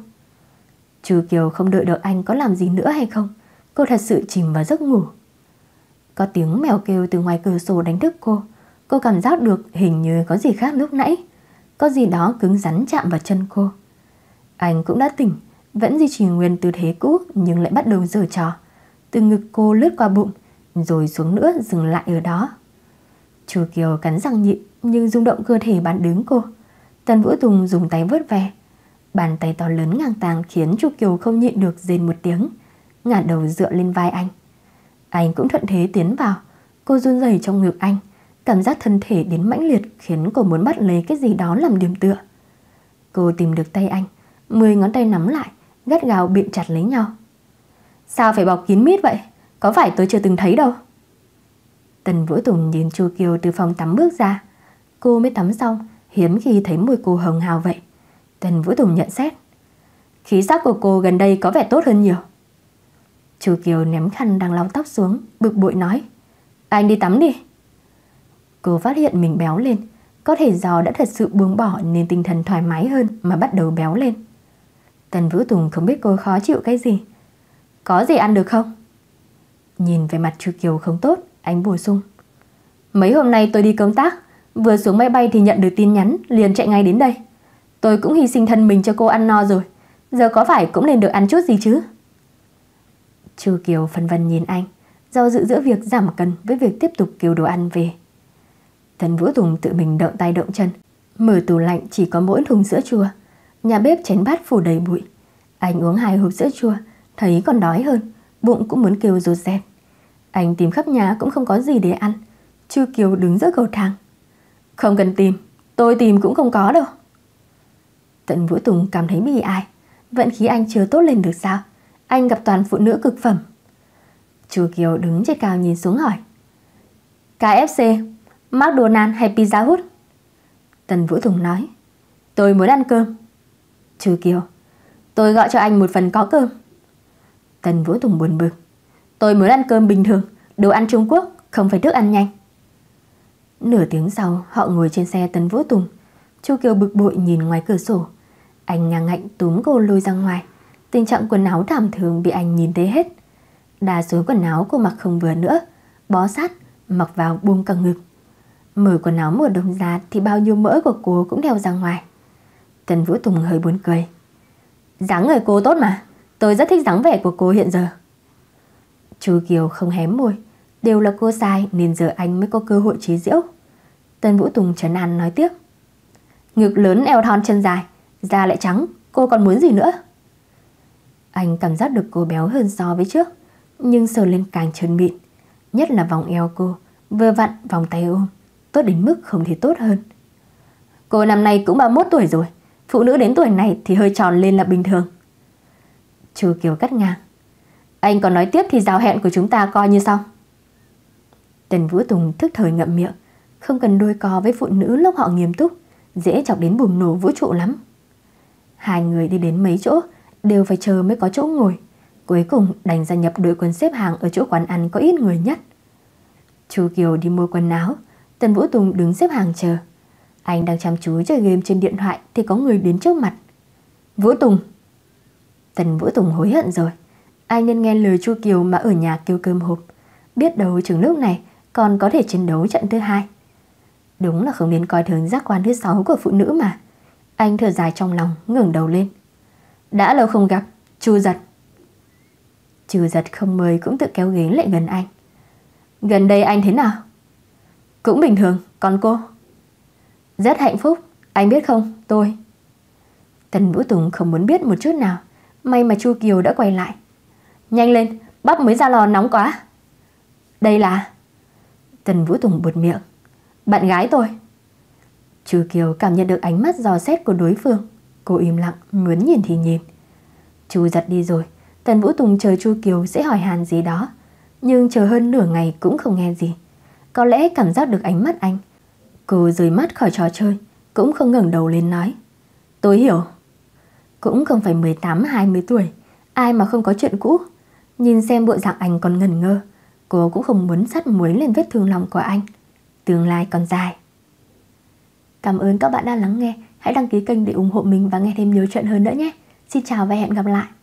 Chu Kiều không đợi được anh có làm gì nữa hay không, cô thật sự chìm vào giấc ngủ. Có tiếng mèo kêu từ ngoài cửa sổ đánh thức cô. Cô cảm giác được hình như có gì khác lúc nãy. Có gì đó cứng rắn chạm vào chân cô. Anh cũng đã tỉnh, vẫn duy trì nguyên tư thế cũ nhưng lại bắt đầu giở trò. Từ ngực cô lướt qua bụng, rồi xuống nữa dừng lại ở đó. Chu Kiều cắn răng nhịn nhưng rung động cơ thể bán đứng cô. Tần Vũ Tùng dùng tay vớt ve. Bàn tay to lớn ngang tàng khiến Chu Kiều không nhịn được rên một tiếng, ngả đầu dựa lên vai anh. Anh cũng thuận thế tiến vào. Cô run rẩy trong ngực anh, cảm giác thân thể đến mãnh liệt khiến cô muốn bắt lấy cái gì đó làm điểm tựa. Cô tìm được tay anh, mười ngón tay nắm lại, gắt gao bịn chặt lấy nhau. Sao phải bọc kín mít vậy? Có phải tôi chưa từng thấy đâu. Tần Vũ Tùng nhìn Chu Kiều từ phòng tắm bước ra. Cô mới tắm xong, hiếm khi thấy môi cô hồng hào vậy. Tần Vũ Tùng nhận xét. Khí sắc của cô gần đây có vẻ tốt hơn nhiều. Chu Kiều ném khăn đang lau tóc xuống, bực bội nói. Anh đi tắm đi. Cô phát hiện mình béo lên. Có thể do đã thật sự buông bỏ nên tinh thần thoải mái hơn mà bắt đầu béo lên. Tần Vũ Tùng không biết cô khó chịu cái gì. Có gì ăn được không? Nhìn về mặt Chu Kiều không tốt, anh bổ sung. Mấy hôm nay tôi đi công tác, vừa xuống máy bay thì nhận được tin nhắn, liền chạy ngay đến đây. Tôi cũng hy sinh thân mình cho cô ăn no rồi, giờ có phải cũng nên được ăn chút gì chứ? Chu Kiều phân vân nhìn anh, do dự giữa việc giảm cân với việc tiếp tục kêu đồ ăn về. Tần Vũ Tùng tự mình động tay động chân. Mở tủ lạnh chỉ có mỗi thùng sữa chua. Nhà bếp chén bát phủ đầy bụi. Anh uống hai hộp sữa chua, thấy còn đói hơn, bụng cũng muốn kêu rột rẹt. Anh tìm khắp nhà cũng không có gì để ăn. Chu Kiều đứng giữa cầu thang. Không cần tìm, tôi tìm cũng không có đâu. Tần Vũ Tùng cảm thấy bi ai. Vận khí anh chưa tốt lên được sao? Anh gặp toàn phụ nữ cực phẩm. Chu Kiều đứng trên cao nhìn xuống hỏi. ca ép xê, McDonald's hay Pizza Hut? Tần Vũ Tùng nói. Tôi muốn ăn cơm. Chu Kiều. Tôi gọi cho anh một phần có cơm. Tần Vũ Tùng buồn bực. Tôi muốn ăn cơm bình thường, đồ ăn Trung Quốc, không phải thức ăn nhanh. Nửa tiếng sau, họ ngồi trên xe Tần Vũ Tùng. Chu Kiều bực bội nhìn ngoài cửa sổ. Anh ngang ngạnh túm cô lôi ra ngoài. Tình trạng quần áo thảm thường bị anh nhìn thấy hết. Đa số quần áo cô mặc không vừa nữa, bó sát, mặc vào buông cả ngực. Mở quần áo mùa đông ra thì bao nhiêu mỡ của cô cũng đeo ra ngoài. Tần Vũ Tùng hơi buồn cười. Dáng người cô tốt mà, tôi rất thích dáng vẻ của cô hiện giờ. Chu Kiều không hém môi. Đều là cô sai nên giờ anh mới có cơ hội chế giễu. Tần Vũ Tùng trấn an nói tiếp. Ngực lớn eo thon chân dài, da lại trắng, cô còn muốn gì nữa? Anh cảm giác được cô béo hơn so với trước, nhưng sờ lên càng trơn mịn. Nhất là vòng eo cô, vừa vặn vòng tay ôm, tốt đến mức không thể tốt hơn. Cô năm nay cũng ba mươi mốt tuổi rồi, phụ nữ đến tuổi này thì hơi tròn lên là bình thường. Chu Kiều cắt ngang. Anh còn nói tiếp thì giao hẹn của chúng ta coi như xong. Tần Vũ Tùng thức thời ngậm miệng. Không cần đôi co với phụ nữ lúc họ nghiêm túc, dễ chọc đến bùng nổ vũ trụ lắm. Hai người đi đến mấy chỗ, đều phải chờ mới có chỗ ngồi. Cuối cùng đành gia nhập đội quân xếp hàng ở chỗ quán ăn có ít người nhất. Chu Kiều đi mua quần áo, Tần Vũ Tùng đứng xếp hàng chờ. Anh đang chăm chú chơi game trên điện thoại thì có người đến trước mặt. Vũ Tùng. Tần Vũ Tùng hối hận rồi. Anh nên nghe lời Chu Kiều mà ở nhà kêu cơm hộp. Biết đâu chừng lúc này còn có thể chiến đấu trận thứ hai. Đúng là không nên coi thường giác quan thứ sáu của phụ nữ mà. Anh thở dài trong lòng, ngẩng đầu lên. Đã lâu không gặp, Chu Giật. Chu Giật không mời cũng tự kéo ghế lại gần anh. Gần đây anh thế nào? Cũng bình thường, còn cô? Rất hạnh phúc, anh biết không, tôi. Tần Vũ Tùng không muốn biết một chút nào. May mà Chu Kiều đã quay lại. Nhanh lên, bắp mới ra lò nóng quá. Đây là... Tần Vũ Tùng buột miệng. Bạn gái tôi. Chu Kiều cảm nhận được ánh mắt dò xét của đối phương. Cô im lặng, muốn nhìn thì nhìn. Chu Giật đi rồi. Tần Vũ Tùng chờ Chu Kiều sẽ hỏi han gì đó, nhưng chờ hơn nửa ngày cũng không nghe gì. Có lẽ cảm giác được ánh mắt anh. Cô rời mắt khỏi trò chơi, cũng không ngẩng đầu lên nói. Tôi hiểu. Cũng không phải mười tám hai mươi tuổi, ai mà không có chuyện cũ. Nhìn xem bộ dạng anh còn ngẩn ngơ, cô cũng không muốn sắt muối lên vết thương lòng của anh. Tương lai còn dài. Cảm ơn các bạn đã lắng nghe. Hãy đăng ký kênh để ủng hộ mình và nghe thêm nhiều chuyện hơn nữa nhé. Xin chào và hẹn gặp lại.